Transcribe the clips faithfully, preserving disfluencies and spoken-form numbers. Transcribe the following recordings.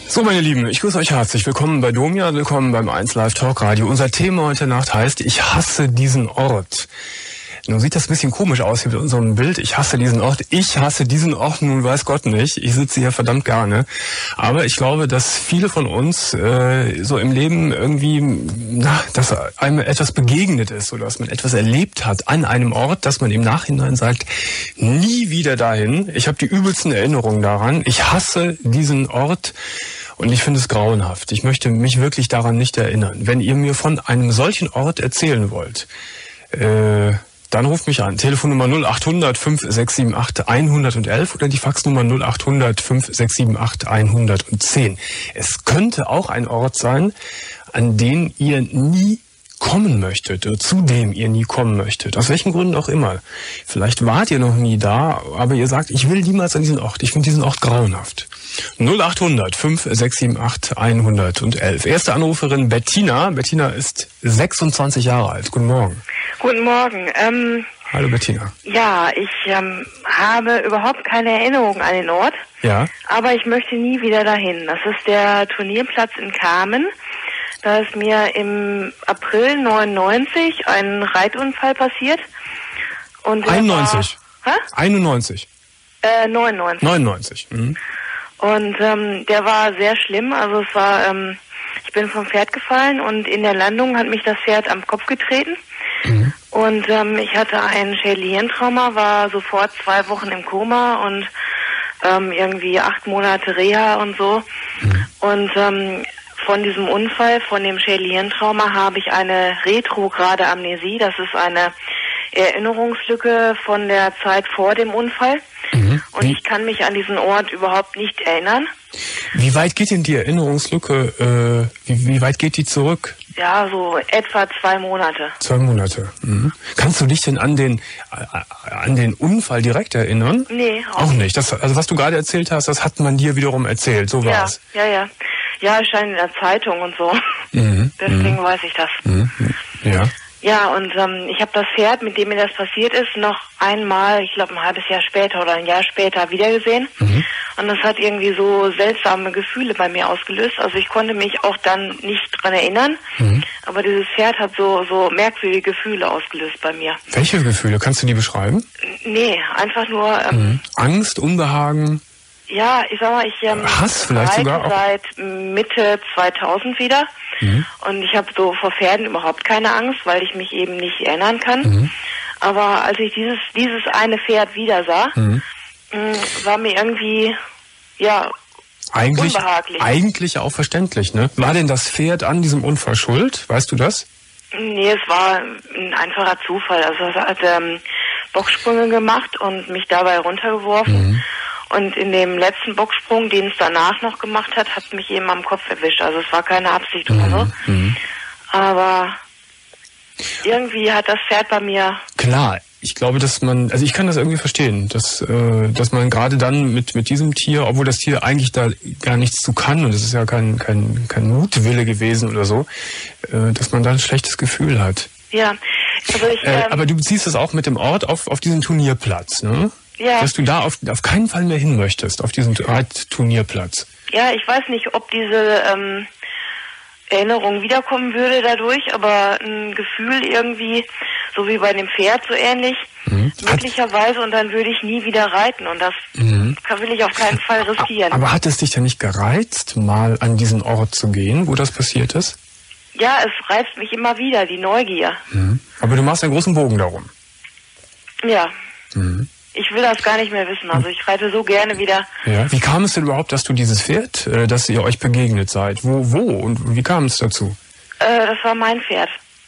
So, meine Lieben, ich grüße euch herzlich. Willkommen bei Domja, willkommen beim eins Live Talk Radio. Unser Thema heute Nacht heißt, ich hasse diesen Ort. Nun sieht das ein bisschen komisch aus hier mit unserem Bild. Ich hasse diesen Ort. Ich hasse diesen Ort, nun weiß Gott nicht. Ich sitze hier verdammt gerne. Aber ich glaube, dass viele von uns äh, so im Leben irgendwie, na, dass einem etwas begegnet ist oder dass man etwas erlebt hat an einem Ort, dass man im Nachhinein sagt, nie wieder dahin. Ich habe die übelsten Erinnerungen daran. Ich hasse diesen Ort. Und ich finde es grauenhaft. Ich möchte mich wirklich daran nicht erinnern. Wenn ihr mir von einem solchen Ort erzählen wollt, äh, dann ruft mich an. Telefonnummer null acht hundert fünf sechs sieben acht hundertelf oder die Faxnummer null acht hundert fünf sechs sieben acht hundertzehn. Es könnte auch ein Ort sein, an den ihr nie kommen möchtet, oder zu dem ihr nie kommen möchtet. Aus welchen Gründen auch immer. Vielleicht wart ihr noch nie da, aber ihr sagt, ich will niemals an diesen Ort. Ich finde diesen Ort grauenhaft. null acht hundert fünf sechs sieben acht hundertelf. Erste Anruferin Bettina. Bettina ist sechsundzwanzig Jahre alt. Guten Morgen. Guten Morgen. Ähm, Hallo Bettina. ja, ich ähm, habe überhaupt keine Erinnerung an den Ort. Ja. Aber ich möchte nie wieder dahin. Das ist der Turnierplatz in Kamen. Da ist mir im April neunundneunzig ein Reitunfall passiert. Und einundneunzig. War, hä? einundneunzig. Äh, neunundneunzig. neunundneunzig. Mhm. Und ähm, der war sehr schlimm. Also es war, ähm, ich bin vom Pferd gefallen und in der Landung hat mich das Pferd am Kopf getreten. Mhm. Und ähm, ich hatte ein Schädelhirntrauma, war sofort zwei Wochen im Koma und ähm, irgendwie acht Monate Reha und so. Mhm. Und ähm, von diesem Unfall, von dem Schädelhirntrauma, habe ich eine retrograde Amnesie. Das ist eine Erinnerungslücke von der Zeit vor dem Unfall. Mhm. Und ich kann mich an diesen Ort überhaupt nicht erinnern. Wie weit geht denn die Erinnerungslücke, äh, wie, wie weit geht die zurück? Ja, so etwa zwei Monate. Zwei Monate. Mhm. Kannst du dich denn an den äh, an den Unfall direkt erinnern? Nee, auch, auch nicht. Das, also was du gerade erzählt hast, das hat man dir wiederum erzählt. So war es. Ja, ja, ja. Ja, es stand in der Zeitung und so. Mhm. Deswegen mhm. weiß ich das. Mhm. Ja. Ja, und ähm, ich habe das Pferd, mit dem mir das passiert ist, noch einmal, ich glaube ein halbes Jahr später oder ein Jahr später wiedergesehen. Mhm. Und das hat irgendwie so seltsame Gefühle bei mir ausgelöst. Also ich konnte mich auch dann nicht dran erinnern. Mhm. Aber dieses Pferd hat so so merkwürdige Gefühle ausgelöst bei mir. Welche Gefühle? Kannst du die beschreiben? Nee, einfach nur... Ähm, mhm. Angst, Unbehagen? Ja, ich sag mal, ich ähm, Hass vielleicht sogar auch? Seit Mitte zweitausend wieder. Mhm. Und ich habe so vor Pferden überhaupt keine Angst, weil ich mich eben nicht erinnern kann. Mhm. Aber als ich dieses dieses eine Pferd wieder sah, mhm. mh, war mir irgendwie, ja, eigentlich, unbehaglich. Eigentlich auch verständlich, ne? War denn das Pferd an diesem Unfall schuld? Weißt du das? Nee, es war ein einfacher Zufall. Also es hat ähm, Boxsprünge gemacht und mich dabei runtergeworfen. Mhm. Und in dem letzten Boxsprung, den es danach noch gemacht hat, hat mich eben am Kopf erwischt. Also es war keine Absicht oder so. Mhm. Aber irgendwie hat das Pferd bei mir... Klar, ich glaube, dass man... Also ich kann das irgendwie verstehen, dass, äh, dass man gerade dann mit, mit diesem Tier, obwohl das Tier eigentlich da gar nichts zu kann, und es ist ja kein, kein, kein Mutwille gewesen oder so, äh, dass man da ein schlechtes Gefühl hat. Ja, also ich... Äh, ähm, aber du beziehst das auch mit dem Ort auf, auf diesen Turnierplatz, ne? Ja. Dass du da auf, auf keinen Fall mehr hin möchtest, auf diesen Turnierplatz. Ja, ich weiß nicht, ob diese ähm, Erinnerung wiederkommen würde dadurch, aber ein Gefühl irgendwie, so wie bei dem Pferd, so ähnlich, mhm. möglicherweise, und dann würde ich nie wieder reiten und das mhm. will ich auf keinen Fall riskieren. Aber hat es dich denn nicht gereizt, mal an diesen Ort zu gehen, wo das passiert ist? Ja, es reizt mich immer wieder, die Neugier. Mhm. Aber du machst einen großen Bogen darum. Ja. Mhm. Ich will das gar nicht mehr wissen. Also ich reite so gerne wieder. Ja. Wie kam es denn überhaupt, dass du dieses Pferd, äh, dass ihr euch begegnet seid? Wo, wo und wie kam es dazu? Äh, das war mein Pferd.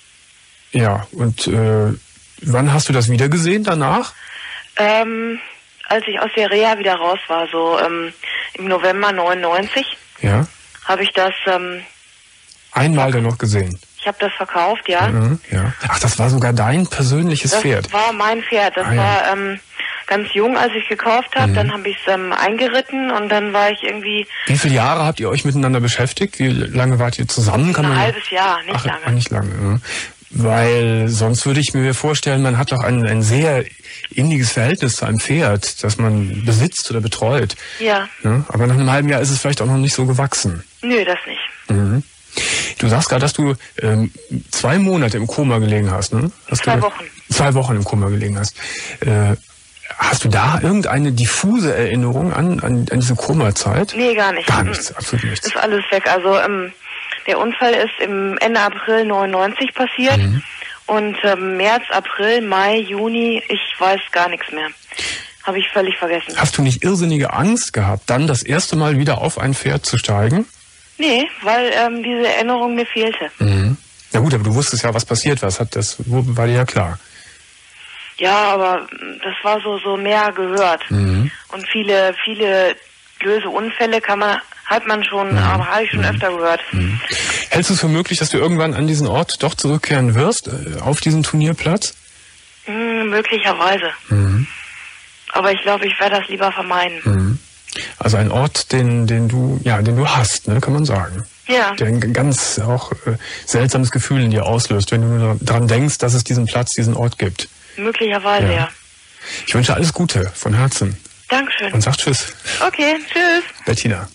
Ja, und äh, wann hast du das wieder gesehen danach? Ähm, als ich aus der Reha wieder raus war, so ähm, im November neunundneunzig. Ja. Habe ich das... Ähm, Einmal dann noch gesehen? Ich habe das verkauft, ja. Mhm, ja. Ach, das war sogar dein persönliches das Pferd? Das war mein Pferd. Das ah, war... Ja. Ähm, ganz jung, als ich gekauft habe. Mhm. Dann habe ich es ähm, eingeritten und dann war ich irgendwie... Wie viele Jahre habt ihr euch miteinander beschäftigt? Wie lange wart ihr zusammen? Kann ein man halbes Jahr, nicht Ach, lange. Nicht lange. Weil sonst würde ich mir vorstellen, man hat doch ein, ein sehr inniges Verhältnis zu einem Pferd, das man besitzt oder betreut. Ja. Ne? Aber nach einem halben Jahr ist es vielleicht auch noch nicht so gewachsen. Nö, das nicht. Mhm. Du sagst gerade, dass du ähm, zwei Monate im Koma gelegen hast, ne? Hast zwei du, Wochen. Zwei Wochen im Koma gelegen hast. Äh, hast du da irgendeine diffuse Erinnerung an, an, an diese Koma-Zeit? Nee, gar nicht. Gar nichts, mhm. absolut nichts. Ist alles weg. Also ähm, der Unfall ist im Ende April neunundneunzig passiert. Mhm. Und ähm, März, April, Mai, Juni, ich weiß gar nichts mehr. Habe ich völlig vergessen. Hast du nicht irrsinnige Angst gehabt, dann das erste Mal wieder auf ein Pferd zu steigen? Nee, weil ähm, diese Erinnerung mir fehlte. Mhm. Na gut, aber du wusstest ja, was passiert was. Hat das war dir ja klar. Ja, aber das war so so mehr gehört. Mhm. Und viele viele böse Unfälle kann man hat man schon, mhm. aber habe ich schon mhm. öfter gehört. Mhm. Hältst du es für möglich, dass du irgendwann an diesen Ort doch zurückkehren wirst, äh, auf diesen Turnierplatz? Mhm, möglicherweise. Mhm. Aber ich glaube, ich werde das lieber vermeiden. Mhm. Also ein Ort, den, den du, ja, den du hast, ne, kann man sagen. Ja. Der ein ganz auch äh, seltsames Gefühl in dir auslöst, wenn du nur daran denkst, dass es diesen Platz, diesen Ort gibt. Möglicherweise, ja. ja. Ich wünsche alles Gute von Herzen. Dankeschön. Und sag Tschüss. Okay, tschüss. Bettina.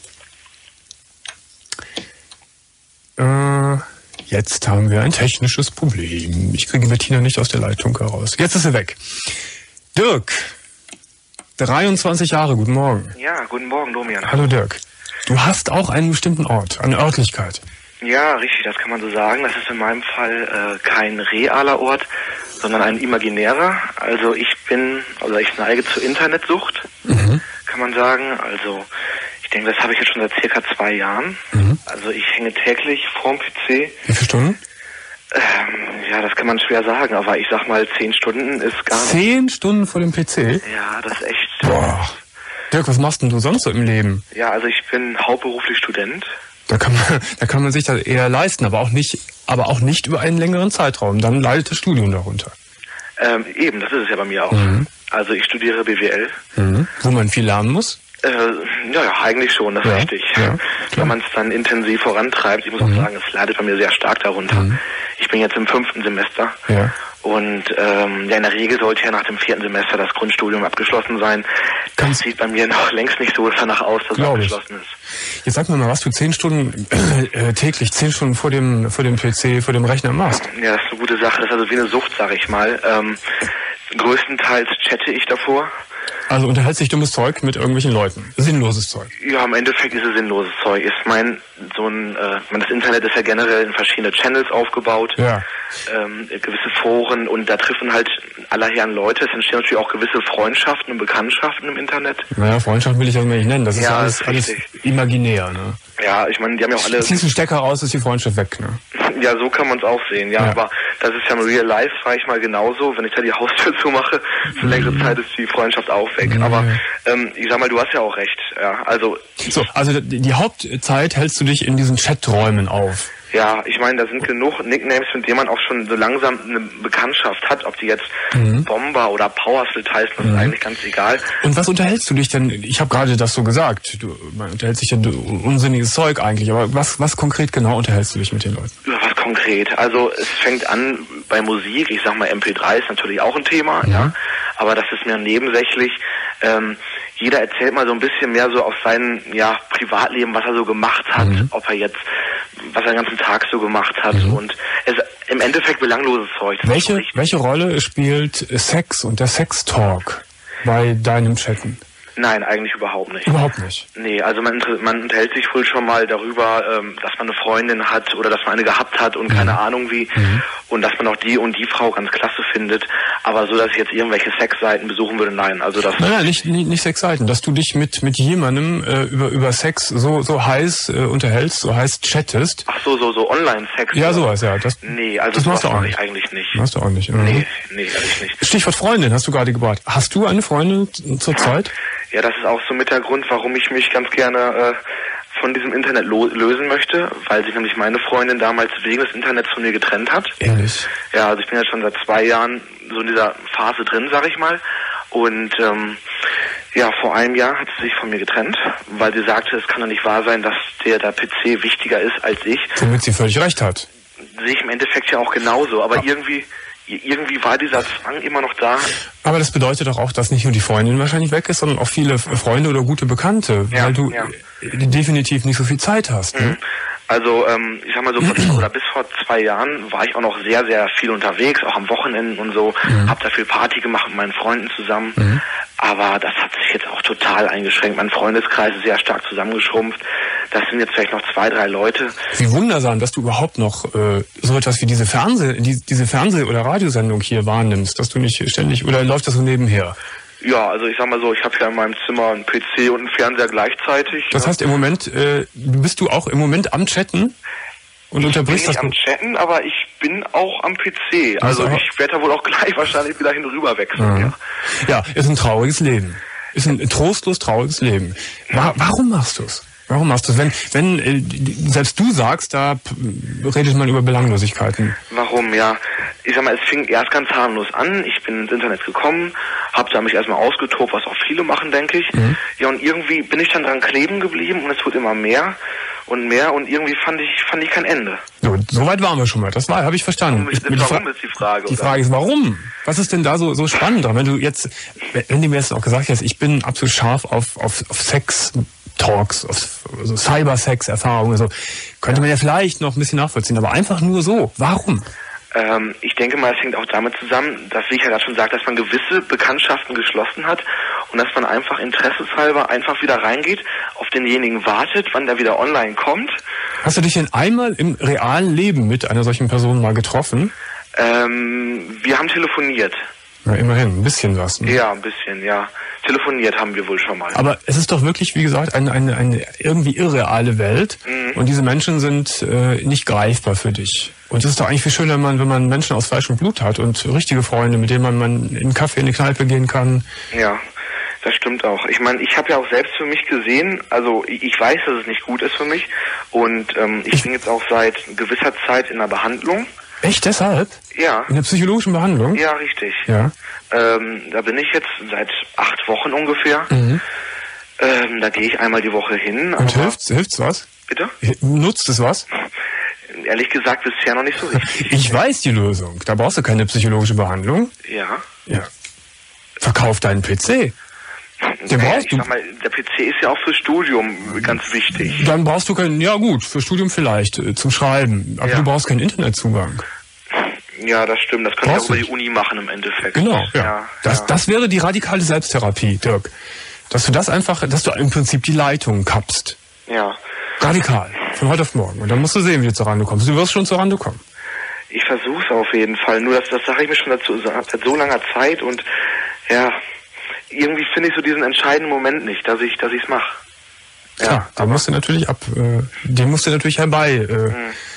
Äh, jetzt haben wir ein technisches Problem. Ich kriege Bettina nicht aus der Leitung heraus. Jetzt ist sie weg. Dirk. dreiundzwanzig Jahre, guten Morgen. Ja, guten Morgen, Domian. Hallo Dirk. Du hast auch einen bestimmten Ort, eine Örtlichkeit. Ja, richtig, das kann man so sagen. Das ist in meinem Fall äh, kein realer Ort, sondern ein imaginärer. Also ich bin, also ich neige zur Internetsucht, mhm. kann man sagen. Also ich denke, das habe ich jetzt schon seit circa zwei Jahren. Mhm. Also ich hänge täglich vorm P C. Wie viele Stunden? Ähm, ja, das kann man schwer sagen, aber ich sag mal, zehn Stunden ist gar nicht. Zehn Stunden vor dem P C? Ja, das ist echt. Boah. Dirk, was machst denn du sonst so im Leben? Ja, also ich bin hauptberuflich Student. Da kann man, da kann man sich das eher leisten, aber auch nicht, aber auch nicht über einen längeren Zeitraum. Dann leidet das Studium darunter. Ähm, eben, das ist es ja bei mir auch. Mhm. Also ich studiere B W L. Mhm. Wo man viel lernen muss? Äh, ja, ja, eigentlich schon, das ist ja, richtig. Ja, wenn man es dann intensiv vorantreibt, ich muss mhm. auch sagen, es leidet bei mir sehr stark darunter. Mhm. Ich bin jetzt im fünften Semester. Ja. Und ähm, ja, in der Regel sollte ja nach dem vierten Semester das Grundstudium abgeschlossen sein. Das Kannst sieht bei mir noch längst nicht so danach aus, dass es abgeschlossen ist. Jetzt sag mir mal, was du zehn Stunden äh, täglich, zehn Stunden vor dem vor dem P C, vor dem Rechner machst. Ja, das ist eine gute Sache. Das ist also wie eine Sucht, sag ich mal. Ähm, größtenteils chatte ich davor. Also unterhält sich dummes Zeug mit irgendwelchen Leuten. Sinnloses Zeug. Ja, im Endeffekt ist es sinnloses Zeug. Ich meine, so ein, äh, das Internet ist ja generell in verschiedene Channels aufgebaut. Ja. Ähm, gewisse Foren und da treffen halt aller Herren Leute. Es entstehen natürlich auch gewisse Freundschaften und Bekanntschaften im Internet. Naja, Freundschaften will ich das nicht nennen. Das ist ja, alles, ist alles imaginär, ne? Ja, ich meine, die haben ja auch alle... Ziehst einen Stecker raus, ist die Freundschaft weg, ne? Ja, so kann man es auch sehen, ja, ja. Aber das ist ja im Real Life, sag ich mal, genauso. Wenn ich da die Haustür zumache, für längere Zeit ist die Freundschaft auch weg. Mhm. Aber ähm, ich sag mal, du hast ja auch recht. Ja, also... So, also die Hauptzeit hältst du dich in diesen Chaträumen auf. Ja, ich meine, da sind genug Nicknames, mit denen man auch schon so langsam eine Bekanntschaft hat. Ob die jetzt mhm. Bomber oder Powersplit heißen, das mhm. ist eigentlich ganz egal. Und was unterhältst du dich denn? Ich habe gerade das so gesagt. Du, man unterhält sich ja unsinniges Zeug eigentlich. Aber was, was konkret genau unterhältst du dich mit den Leuten? Ja, was konkret? Also es fängt an bei Musik. Ich sag mal, M P drei ist natürlich auch ein Thema. Ja. ja. Aber das ist mir nebensächlich. Ähm, jeder erzählt mal so ein bisschen mehr so aus seinem ja, Privatleben, was er so gemacht hat, mhm. ob er jetzt, was er den ganzen Tag so gemacht hat mhm. und es im Endeffekt belangloses Zeug. Welche, welche Rolle spielt Sex und der Sex-Talk bei deinem Chatten? Nein, eigentlich überhaupt nicht. Überhaupt nicht? Nee, also man, man unterhält sich wohl schon mal darüber, ähm, dass man eine Freundin hat oder dass man eine gehabt hat und mhm. keine Ahnung wie mhm. und dass man auch die und die Frau ganz klasse findet, aber so, dass ich jetzt irgendwelche Sexseiten besuchen würde, nein. Also das nein, nein, nicht, nicht, nicht Sexseiten, dass du dich mit mit jemandem äh, über über Sex so so heiß äh, unterhältst, so heiß chattest. Ach so, so, so Online-Sex? Ja, sowas, ja. Das, nee, also das machst du auch nicht. eigentlich nicht. Machst du auch nicht. Mhm. Nee, nee, ehrlich nicht. Stichwort Freundin hast du gerade gebracht. Hast du eine Freundin zur Zeit? Ja, das ist auch so mit der Grund, warum ich mich ganz gerne äh, von diesem Internet lo- lösen möchte, weil sich nämlich meine Freundin damals wegen des Internets von mir getrennt hat. Ehrlich? Ja, also ich bin jetzt schon seit zwei Jahren so in dieser Phase drin, sag ich mal. Und ähm, ja, vor einem Jahr hat sie sich von mir getrennt, weil sie sagte, es kann doch nicht wahr sein, dass der, der P C wichtiger ist als ich. Womit sie völlig recht hat. sehe ich im Endeffekt ja auch genauso, aber ja. irgendwie... Irgendwie war dieser Zwang immer noch da. Aber das bedeutet doch auch, dass nicht nur die Freundin wahrscheinlich weg ist, sondern auch viele Freunde oder gute Bekannte, ja, weil du ja. definitiv nicht so viel Zeit hast. Ne? Also ähm, ich sag mal so, vor, oder bis vor zwei Jahren war ich auch noch sehr, sehr viel unterwegs, auch am Wochenenden und so. Mhm. Hab da viel Party gemacht mit meinen Freunden zusammen. Mhm. Aber das hat sich jetzt auch total eingeschränkt. Mein Freundeskreis ist sehr stark zusammengeschrumpft. Das sind jetzt vielleicht noch zwei, drei Leute. Wie wundersam, dass du überhaupt noch äh, so etwas wie diese Fernseh, die, diese Fernseh- oder Radiosendung hier wahrnimmst, dass du nicht ständig, oder läuft das so nebenher? Ja, also ich sag mal so, ich habe ja in meinem Zimmer einen P C und einen Fernseher gleichzeitig. Das ne? heißt, im Moment, äh, bist du auch im Moment am Chatten? Und unterbrichst das? Ich bin nicht am Chatten, aber ich bin auch am P C. Also, also ich werde da wohl auch gleich wahrscheinlich wieder hinüber wechseln. Ja. ja, ist ein trauriges Leben. Ist ein trostlos trauriges Leben. War, warum machst du es? Warum machst du es? Wenn, wenn äh, selbst du sagst, da redet man über Belanglosigkeiten. Warum? Ja, ich sag mal, es fing erst ganz harmlos an. Ich bin ins Internet gekommen, habe da mich erstmal ausgetobt, was auch viele machen, denke ich. Mhm. Ja, und irgendwie bin ich dann dran kleben geblieben und es wird immer mehr und mehr und irgendwie fand ich fand ich kein Ende. So, so weit waren wir schon mal. Das war, habe ich verstanden. Warum, ich, ich, warum ist die Frage? Die oder? Frage ist, warum? Was ist denn da so so spannend dran? Wenn du jetzt, wenn du mir jetzt auch gesagt hast, ich bin absolut scharf auf auf, auf Sex. Talks, also Cybersex-Erfahrungen, also könnte man ja vielleicht noch ein bisschen nachvollziehen, aber einfach nur so. Warum? Ähm, ich denke mal, es hängt auch damit zusammen, dass, wie ich ja gerade schon sagte, dass man gewisse Bekanntschaften geschlossen hat und dass man einfach interesseshalber einfach wieder reingeht, auf denjenigen wartet, wann der wieder online kommt. Hast du dich denn einmal im realen Leben mit einer solchen Person mal getroffen? Ähm, wir haben telefoniert. Ja, immerhin, ein bisschen was. Ne? Ja, ein bisschen, ja. Telefoniert haben wir wohl schon mal. Aber es ist doch wirklich, wie gesagt, eine, eine, eine irgendwie irreale Welt. Mhm. Und diese Menschen sind äh, nicht greifbar für dich. Und es ist doch eigentlich viel schöner, wenn man, wenn man Menschen aus Fleisch und Blut hat und richtige Freunde, mit denen man, man in einen Kaffee, in eine Kneipe gehen kann. Ja, das stimmt auch. Ich meine, ich habe ja auch selbst für mich gesehen, also ich, ich weiß, dass es nicht gut ist für mich. Und ähm, ich bin jetzt auch seit gewisser Zeit in der Behandlung. Echt, deshalb? Ja. In der psychologischen Behandlung? Ja, richtig. Ja. Ähm, da bin ich jetzt seit acht Wochen ungefähr. Mhm. Ähm, da gehe ich einmal die Woche hin. Und hilft's, hilft's was? Bitte? Nutzt es was? Ehrlich gesagt bisher noch nicht so richtig. Ich weiß die Lösung. Da brauchst du keine psychologische Behandlung. Ja. Ja. Verkauf deinen P C. Den naja, brauchst ich du. sag mal, der P C ist ja auch fürs Studium ganz wichtig. Dann brauchst du keinen, ja gut, fürs Studium vielleicht, äh, zum Schreiben. Aber ja. du brauchst keinen Internetzugang. Ja, das stimmt. Das können wir auch über die Uni machen im Endeffekt. Genau, ja. ja, das, ja. das wäre die radikale Selbsttherapie, Dirk. Dass du das einfach, dass du im Prinzip die Leitung kappst. Ja. Radikal. Von heute auf morgen. Und dann musst du sehen, wie du zur Rande kommst. Du wirst schon zur Rande kommen. Ich versuche es auf jeden Fall. Nur das, das sage ich mir schon dazu, seit so langer Zeit und ja, irgendwie finde ich so diesen entscheidenden Moment nicht, dass ich, dass ich es mache. Ja, Klar, den musst du natürlich ab, äh, den musst du natürlich herbei, äh, hm.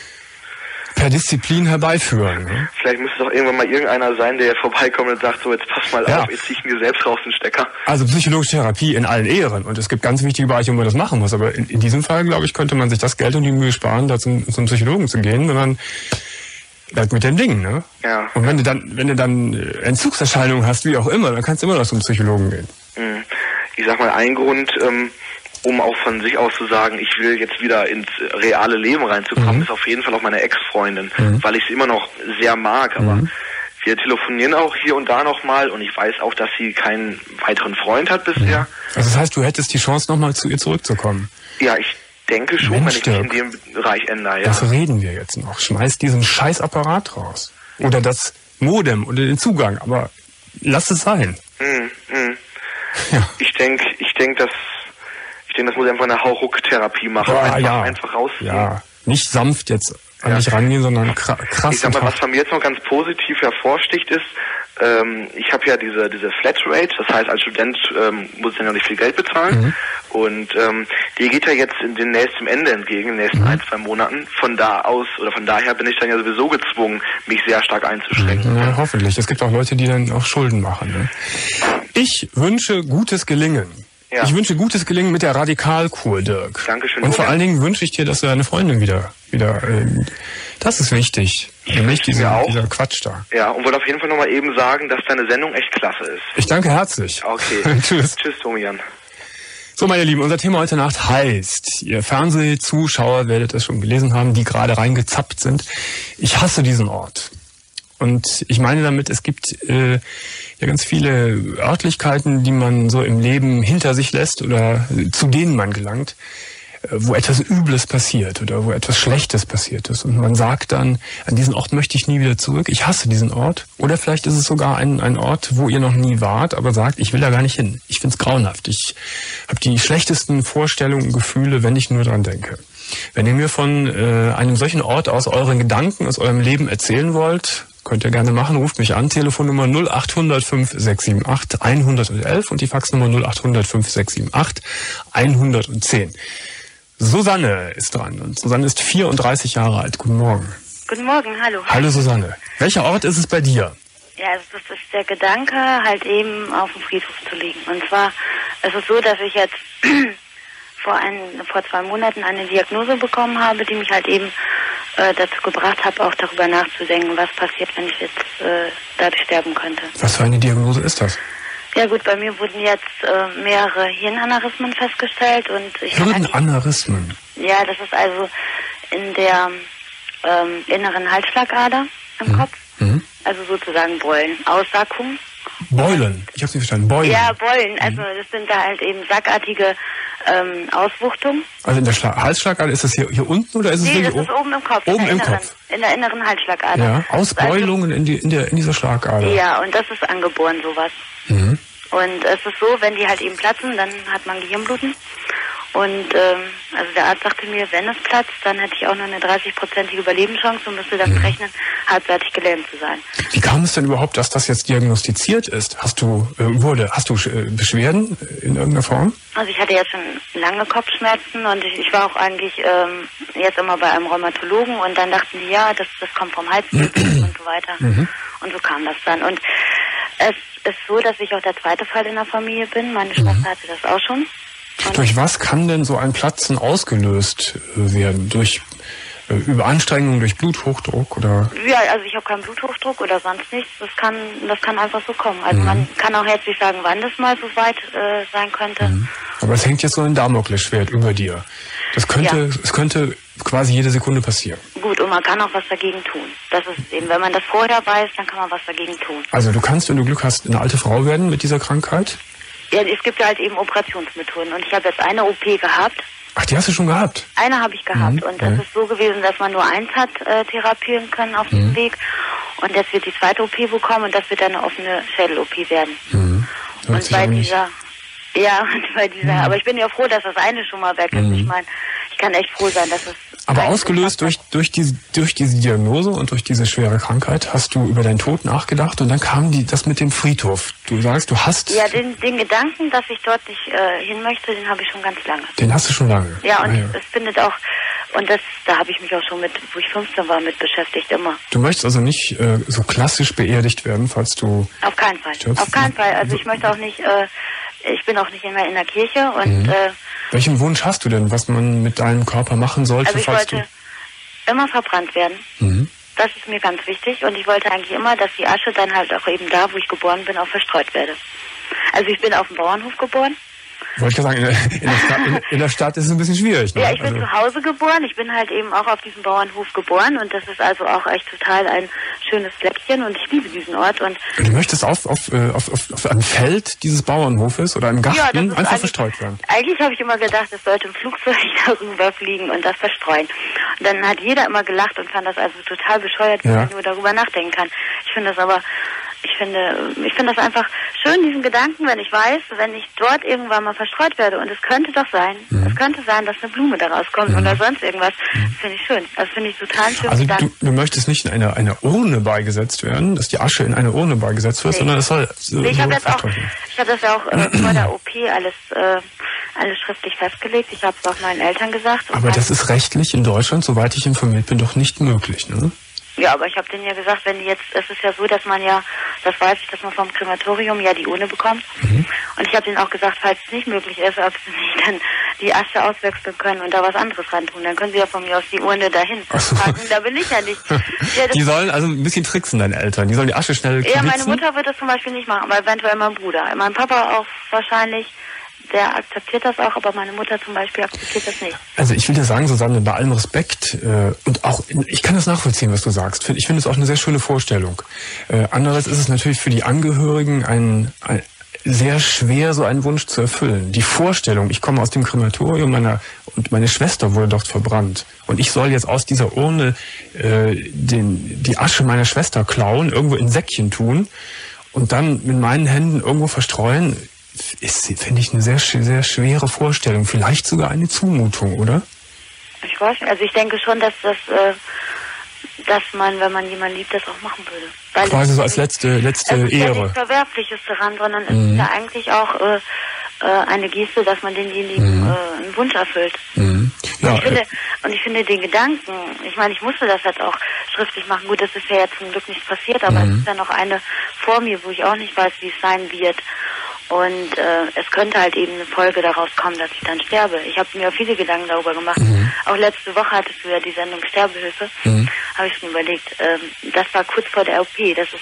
per Disziplin herbeiführen. Ne? Vielleicht müsste doch irgendwann mal irgendeiner sein, der vorbeikommt und sagt, so jetzt pass mal ja. auf, jetzt zieh ich mir selbst raus den Stecker. Also psychologische Therapie in allen Ehren und es gibt ganz wichtige Bereiche, wo man das machen muss, aber in, in diesem Fall, glaube ich, könnte man sich das Geld und die Mühe sparen, da zum, zum Psychologen zu gehen, wenn man bleibt mit den Dingen, ne? Ja. Und wenn du dann, wenn du dann Entzugserscheinungen hast, wie auch immer, dann kannst du immer noch zum Psychologen gehen. Ich sag mal, ein Grund, ähm, um auch von sich aus zu sagen, ich will jetzt wieder ins reale Leben reinzukommen, mhm. ist auf jeden Fall auch meine Ex-Freundin, mhm. weil ich sie immer noch sehr mag, aber mhm. wir telefonieren auch hier und da nochmal und ich weiß auch, dass sie keinen weiteren Freund hat bisher. Mhm. Also das heißt, du hättest die Chance, nochmal zu ihr zurückzukommen? Ja, ich denke schon, Mensch, wenn ich mich in dem Bereich ändere, ja. Das reden wir jetzt noch. Schmeiß diesen scheiß Apparat raus. Oder das Modem oder den Zugang, aber lass es sein. Mhm. Mhm. Ja. Ich denke, ich denke, dass ich denke, das muss einfach eine Hauruck-Therapie machen. Ah, einfach, ja. einfach rausziehen. Ja, nicht sanft jetzt an ja. dich rangehen, sondern krass. Ich sag mal, was bei mir jetzt noch ganz positiv hervorsticht ist, ähm, ich habe ja diese diese Flatrate, das heißt, als Student ähm, muss ich dann ja nicht viel Geld bezahlen. Mhm. Und ähm, die geht ja jetzt in den nächsten Ende entgegen, in den nächsten mhm. ein, zwei Monaten. Von da aus, oder von daher bin ich dann ja sowieso gezwungen, mich sehr stark einzuschränken. Ja, hoffentlich. Es gibt auch Leute, die dann auch Schulden machen. Ne? Ich wünsche gutes Gelingen. Ja. Ich wünsche gutes Gelingen mit der Radikalkur, Dirk. Dankeschön. Und vor allen Dingen wünsche ich dir, dass du deine Freundin wieder, wieder, äh, das ist wichtig. Nämlich dieser, dieser Quatsch da. Ja, und wollte auf jeden Fall nochmal eben sagen, dass deine Sendung echt klasse ist. Ich danke herzlich. Okay. Tschüss. Tschüss, Tomian. So. So, meine Lieben, unser Thema heute Nacht heißt, ihr Fernsehzuschauer werdet es schon gelesen haben, die gerade reingezappt sind, ich hasse diesen Ort. Und ich meine damit, es gibt äh, ja ganz viele Örtlichkeiten, die man so im Leben hinter sich lässt oder zu denen man gelangt, wo etwas Übles passiert oder wo etwas Schlechtes passiert ist. Und man sagt dann, an diesen Ort möchte ich nie wieder zurück, ich hasse diesen Ort. Oder vielleicht ist es sogar ein, ein Ort, wo ihr noch nie wart, aber sagt, ich will da gar nicht hin. Ich find's grauenhaft. Ich habe die schlechtesten Vorstellungen und Gefühle, wenn ich nur dran denke. Wenn ihr mir von äh, einem solchen Ort aus euren Gedanken, aus eurem Leben erzählen wollt, könnt ihr gerne machen, ruft mich an, Telefonnummer null acht null null fünf sechs sieben acht eins eins eins und die Faxnummer null acht null null fünf sechs sieben acht eins eins zehn. Susanne ist dran und Susanne ist vierunddreißig Jahre alt. Guten Morgen. Guten Morgen, hallo. Hallo Susanne. Welcher Ort ist es bei dir? Ja, das ist der Gedanke, halt eben auf dem Friedhof zu liegen. Und zwar ist es so, dass ich jetzt vor, ein, vor zwei Monaten eine Diagnose bekommen habe, die mich halt eben äh, dazu gebracht hat, auch darüber nachzudenken, was passiert, wenn ich jetzt äh, dadurch sterben könnte. Was für eine Diagnose ist das? Ja gut, bei mir wurden jetzt äh, mehrere Hirnaneurysmen festgestellt und ich Hirnaneurysmen? Ja, das ist also in der ähm, inneren Halsschlagader im mhm. Kopf, mhm. also sozusagen Beulen, Aussackungen. Beulen? Ich hab's nicht verstanden. Beulen? Ja, Beulen, also das sind da halt eben sackartige ähm, Auswuchtungen. Also in der Schla- Halsschlagader, ist das hier, hier unten oder ist es nee, hier das ist oben im Kopf. Oben im inneren, Kopf? In der inneren Halsschlagader. Ja, Ausbeulungen also, in, die, in, der, in dieser Schlagader. Ja, und das ist angeboren, sowas. Mhm. Und es ist so, wenn die halt eben platzen, dann hat man Gehirnbluten. Und ähm, also der Arzt sagte mir, wenn es platzt, dann hätte ich auch nur eine dreißig-prozentige Überlebenschance und müsste damit mhm. rechnen, halbseitig gelähmt zu sein. Wie kam es denn überhaupt, dass das jetzt diagnostiziert ist? Hast du äh, wurde, hast du äh, Beschwerden in irgendeiner Form? Also ich hatte jetzt schon lange Kopfschmerzen und ich, ich war auch eigentlich ähm, jetzt immer bei einem Rheumatologen und dann dachten die, ja, das, das kommt vom Halswirbel und so weiter. Mhm. Und so kam das dann. Und es ist so, dass ich auch der zweite Fall in der Familie bin. Meine Schwester mhm. hatte das auch schon. Und durch was kann denn so ein Platzen ausgelöst werden? Durch äh, Überanstrengung, durch Bluthochdruck oder? Ja, also ich habe keinen Bluthochdruck oder sonst nichts. Das kann, das kann einfach so kommen. Also mhm. man kann auch jetzt nicht sagen, wann das mal so weit äh, sein könnte. Mhm. Aber es hängt jetzt so ein Damoklesschwert über dir. Das könnte, ja. es könnte quasi jede Sekunde passieren. Gut, und man kann auch was dagegen tun. Das ist eben, wenn man das vorher weiß, dann kann man was dagegen tun. Also du kannst, wenn du Glück hast, eine alte Frau werden mit dieser Krankheit? Ja, es gibt ja halt eben Operationsmethoden und ich habe jetzt eine O P gehabt. Ach, die hast du schon gehabt? Eine habe ich gehabt mhm. und es mhm. ist so gewesen, dass man nur eins hat äh, therapieren können auf diesem mhm. Weg und jetzt wird die zweite O P bekommen und das wird dann eine offene Schädel-O P werden. Mhm. Und bei dieser, ja, und bei dieser, mhm. aber ich bin ja froh, dass das eine schon mal weg ist. Mhm. Ich meine, ich kann echt froh sein, dass es... Aber ausgelöst durch, durch, diese, durch diese Diagnose und durch diese schwere Krankheit hast du über deinen Tod nachgedacht und dann kam die, das mit dem Friedhof. Du sagst, du hast... Ja, den, den Gedanken, dass ich dort nicht äh, hin möchte, den habe ich schon ganz lange. Den hast du schon lange? Ja, und ah, ja. es findet auch, und das, da habe ich mich auch schon mit, wo ich fünfzehn war, mit beschäftigt, immer. Du möchtest also nicht äh, so klassisch beerdigt werden, falls du... Auf keinen Fall, stirbst. Auf keinen Fall. Also ich möchte auch nicht... Äh, Ich bin auch nicht mehr in der Kirche und... Mhm. Äh, welchen Wunsch hast du denn, was man mit deinem Körper machen sollte? Also ich wollte du... immer verbrannt werden. Mhm. Das ist mir ganz wichtig und ich wollte eigentlich immer, dass die Asche dann halt auch eben da, wo ich geboren bin, auch verstreut werde. Also ich bin auf dem Bauernhof geboren. Wollte ich sagen, in der, in, der Stadt, in, in der Stadt ist es ein bisschen schwierig. Ne? Ja, ich bin also. zu Hause geboren. Ich bin halt eben auch auf diesem Bauernhof geboren und das ist also auch echt total ein schönes Fleckchen und ich liebe diesen Ort. Und du möchtest auf, auf, auf, auf, auf einem Feld dieses Bauernhofes oder einem Garten ja, einfach verstreut werden? Eigentlich habe ich immer gedacht, es sollte im Flugzeug darüber fliegen und das verstreuen. Und dann hat jeder immer gelacht und fand das also total bescheuert, wenn ja. man nur darüber nachdenken kann. Ich finde das aber... Ich finde, ich finde das einfach schön, diesen Gedanken, wenn ich weiß, wenn ich dort irgendwann mal verstreut werde und es könnte doch sein, mhm. es könnte sein, dass eine Blume daraus kommt mhm. oder sonst irgendwas, das finde ich schön. Das finde ich total schön. Also du, du möchtest nicht in eine, eine Urne beigesetzt werden, dass die Asche in eine Urne beigesetzt wird, nee. sondern es soll... So, nee, ich so habe jetzt auch, ich habe das ja auch äh, vor der O P alles, äh, alles schriftlich festgelegt. Ich habe es auch meinen Eltern gesagt. Aber das ist rechtlich in Deutschland, soweit ich informiert bin, doch nicht möglich, ne? Ja, aber ich habe denen ja gesagt, wenn die jetzt, es ist ja so, dass man ja, das weiß ich, dass man vom Krematorium ja die Urne bekommt. Mhm. Und ich habe denen auch gesagt, falls es nicht möglich ist, ob sie nicht dann die Asche auswechseln können und da was anderes ran tun. Dann können sie ja von mir aus die Urne dahin so. packen. Da bin ich ja nicht. Ja, die sollen also ein bisschen tricksen, deine Eltern. Die sollen die Asche schnell kibitzen. Ja, meine Mutter wird das zum Beispiel nicht machen, aber eventuell mein Bruder. Mein Papa auch wahrscheinlich. der akzeptiert das auch, aber meine Mutter zum Beispiel akzeptiert das nicht. Also ich will dir sagen, Susanne, bei allem Respekt äh, und auch, ich kann das nachvollziehen, was du sagst. Ich finde es auch eine sehr schöne Vorstellung. Äh, andererseits ist es natürlich für die Angehörigen ein, ein sehr schwer, so einen Wunsch zu erfüllen. Die Vorstellung, ich komme aus dem Krematorium meiner und meine Schwester wurde dort verbrannt und ich soll jetzt aus dieser Urne äh, den, die Asche meiner Schwester klauen, irgendwo in Säckchen tun und dann mit meinen Händen irgendwo verstreuen, ist, finde ich, eine sehr, sehr schwere Vorstellung. Vielleicht sogar eine Zumutung, oder? Ich weiß nicht. Also ich denke schon, dass das, äh, dass man, wenn man jemanden liebt, das auch machen würde. Weil quasi so als letzte, letzte es ist Ehre. Ja nichts Verwerfliches daran, sondern es mhm. ist ja eigentlich auch äh, äh, eine Geste, dass man denjenigen mhm. äh, einen Wunsch erfüllt. Mhm. Ja, und, ich finde, äh, und ich finde den Gedanken, ich meine, ich musste das jetzt auch schriftlich machen. Gut, das ist ja jetzt zum Glück nicht passiert, aber mhm. es ist ja noch eine vor mir, wo ich auch nicht weiß, wie es sein wird. Und äh, es könnte halt eben eine Folge daraus kommen, dass ich dann sterbe. Ich habe mir viele Gedanken darüber gemacht. Mhm. Auch letzte Woche hattest du ja die Sendung Sterbehilfe. Mhm. Habe ich schon überlegt. Ähm, das war kurz vor der O P. Das ist,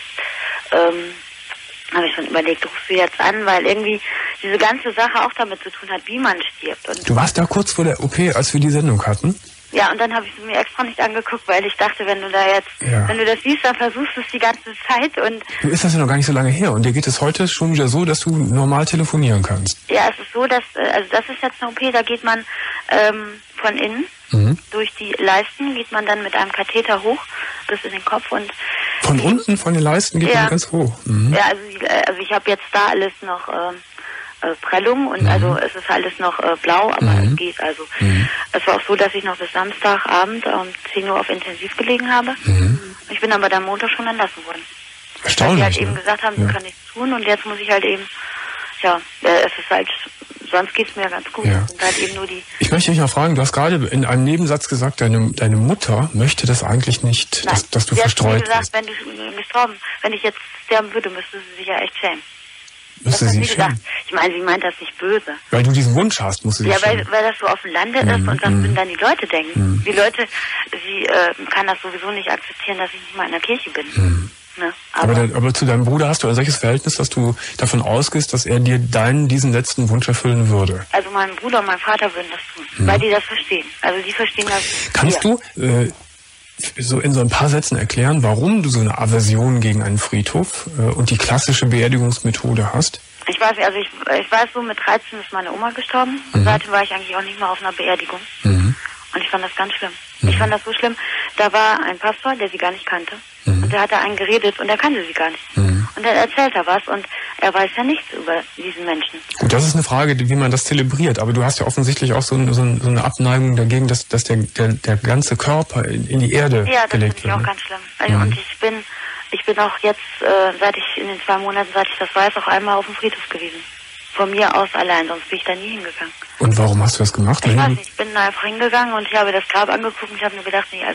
ähm, habe ich schon überlegt, rufst du jetzt an, weil irgendwie diese ganze Sache auch damit zu tun hat, wie man stirbt. Und du warst da kurz vor der O P, als wir die Sendung hatten? Ja, und dann habe ich es mir extra nicht angeguckt, weil ich dachte, wenn du da jetzt, ja. wenn du das siehst, dann versuchst du es die ganze Zeit und... Du ist das ja noch gar nicht so lange her und dir geht es heute schon wieder so, dass du normal telefonieren kannst. Ja, es ist so, dass, also das ist jetzt eine O P, da geht man ähm, von innen, mhm. durch die Leisten, geht man dann mit einem Katheter hoch bis in den Kopf und... Von die, unten, von den Leisten geht ja. man ganz hoch? Mhm. Ja, also, also ich habe jetzt da alles noch... Ähm, Äh, Prellung und mhm. also es ist alles noch äh, blau, aber mhm. es geht also. Mhm. Es war auch so, dass ich noch bis Samstagabend um zehn Uhr auf Intensiv gelegen habe. Mhm. Ich bin aber dann Montag schon entlassen worden. Erstaunlich. Weil sie halt ne? eben gesagt haben, sie ja. können nichts tun und jetzt muss ich halt eben, ja, es ist halt, sonst geht's mir ganz gut. Ja. Es sind halt eben nur die... Ich möchte dich mal fragen, du hast gerade in einem Nebensatz gesagt, deine, deine Mutter möchte das eigentlich nicht, Nein, dass, dass du sie verstreut hat mir wirst. gesagt, wenn du gestorben, wenn ich jetzt sterben würde, müsste sie sich ja echt schämen. Müsste sie sich schämen? Ich meine, sie meint das nicht böse. Weil du diesen Wunsch hast, musst du dich Ja, weil, schämen. weil das so auf dem Lande ist mm, und was mm. würden dann die Leute denken? Mm. Die Leute, sie äh, kann das sowieso nicht akzeptieren, dass ich nicht mal in der Kirche bin. Mm. Ne? Aber, aber, da, aber zu deinem Bruder hast du ein solches Verhältnis, dass du davon ausgehst, dass er dir deinen, diesen letzten Wunsch erfüllen würde? Also mein Bruder und mein Vater würden das tun, mm. weil die das verstehen. Also die verstehen das. Kannst hier. du äh, so in so ein paar Sätzen erklären, warum du so eine Aversion gegen einen Friedhof äh, und die klassische Beerdigungsmethode hast? Ich weiß nicht, also ich, ich weiß so, mit dreizehn ist meine Oma gestorben und mhm. seitdem war ich eigentlich auch nicht mehr auf einer Beerdigung. Mhm. Und ich fand das ganz schlimm. Mhm. Ich fand das so schlimm. Da war ein Pastor, der sie gar nicht kannte. Mhm. Und der hat da einen geredet und er kannte sie gar nicht. Mhm. Und dann erzählt er was und er weiß ja nichts über diesen Menschen. Gut, das ist eine Frage, wie man das zelebriert. Aber du hast ja offensichtlich auch so, ein, so, ein, so eine Abneigung dagegen, dass, dass der, der, der ganze Körper in, in die Erde ja, gelegt wird. Ja, das finde ich auch ganz schlimm. Also, mhm. Und ich bin... Ich bin auch jetzt, äh, seit ich in den zwei Monaten, seit ich das weiß, auch einmal auf dem Friedhof gewesen. Von mir aus allein, sonst bin ich da nie hingegangen. Und warum hast du das gemacht? Ich weiß nicht, ich bin da einfach hingegangen und ich habe das Grab angeguckt und ich habe mir gedacht, nee, also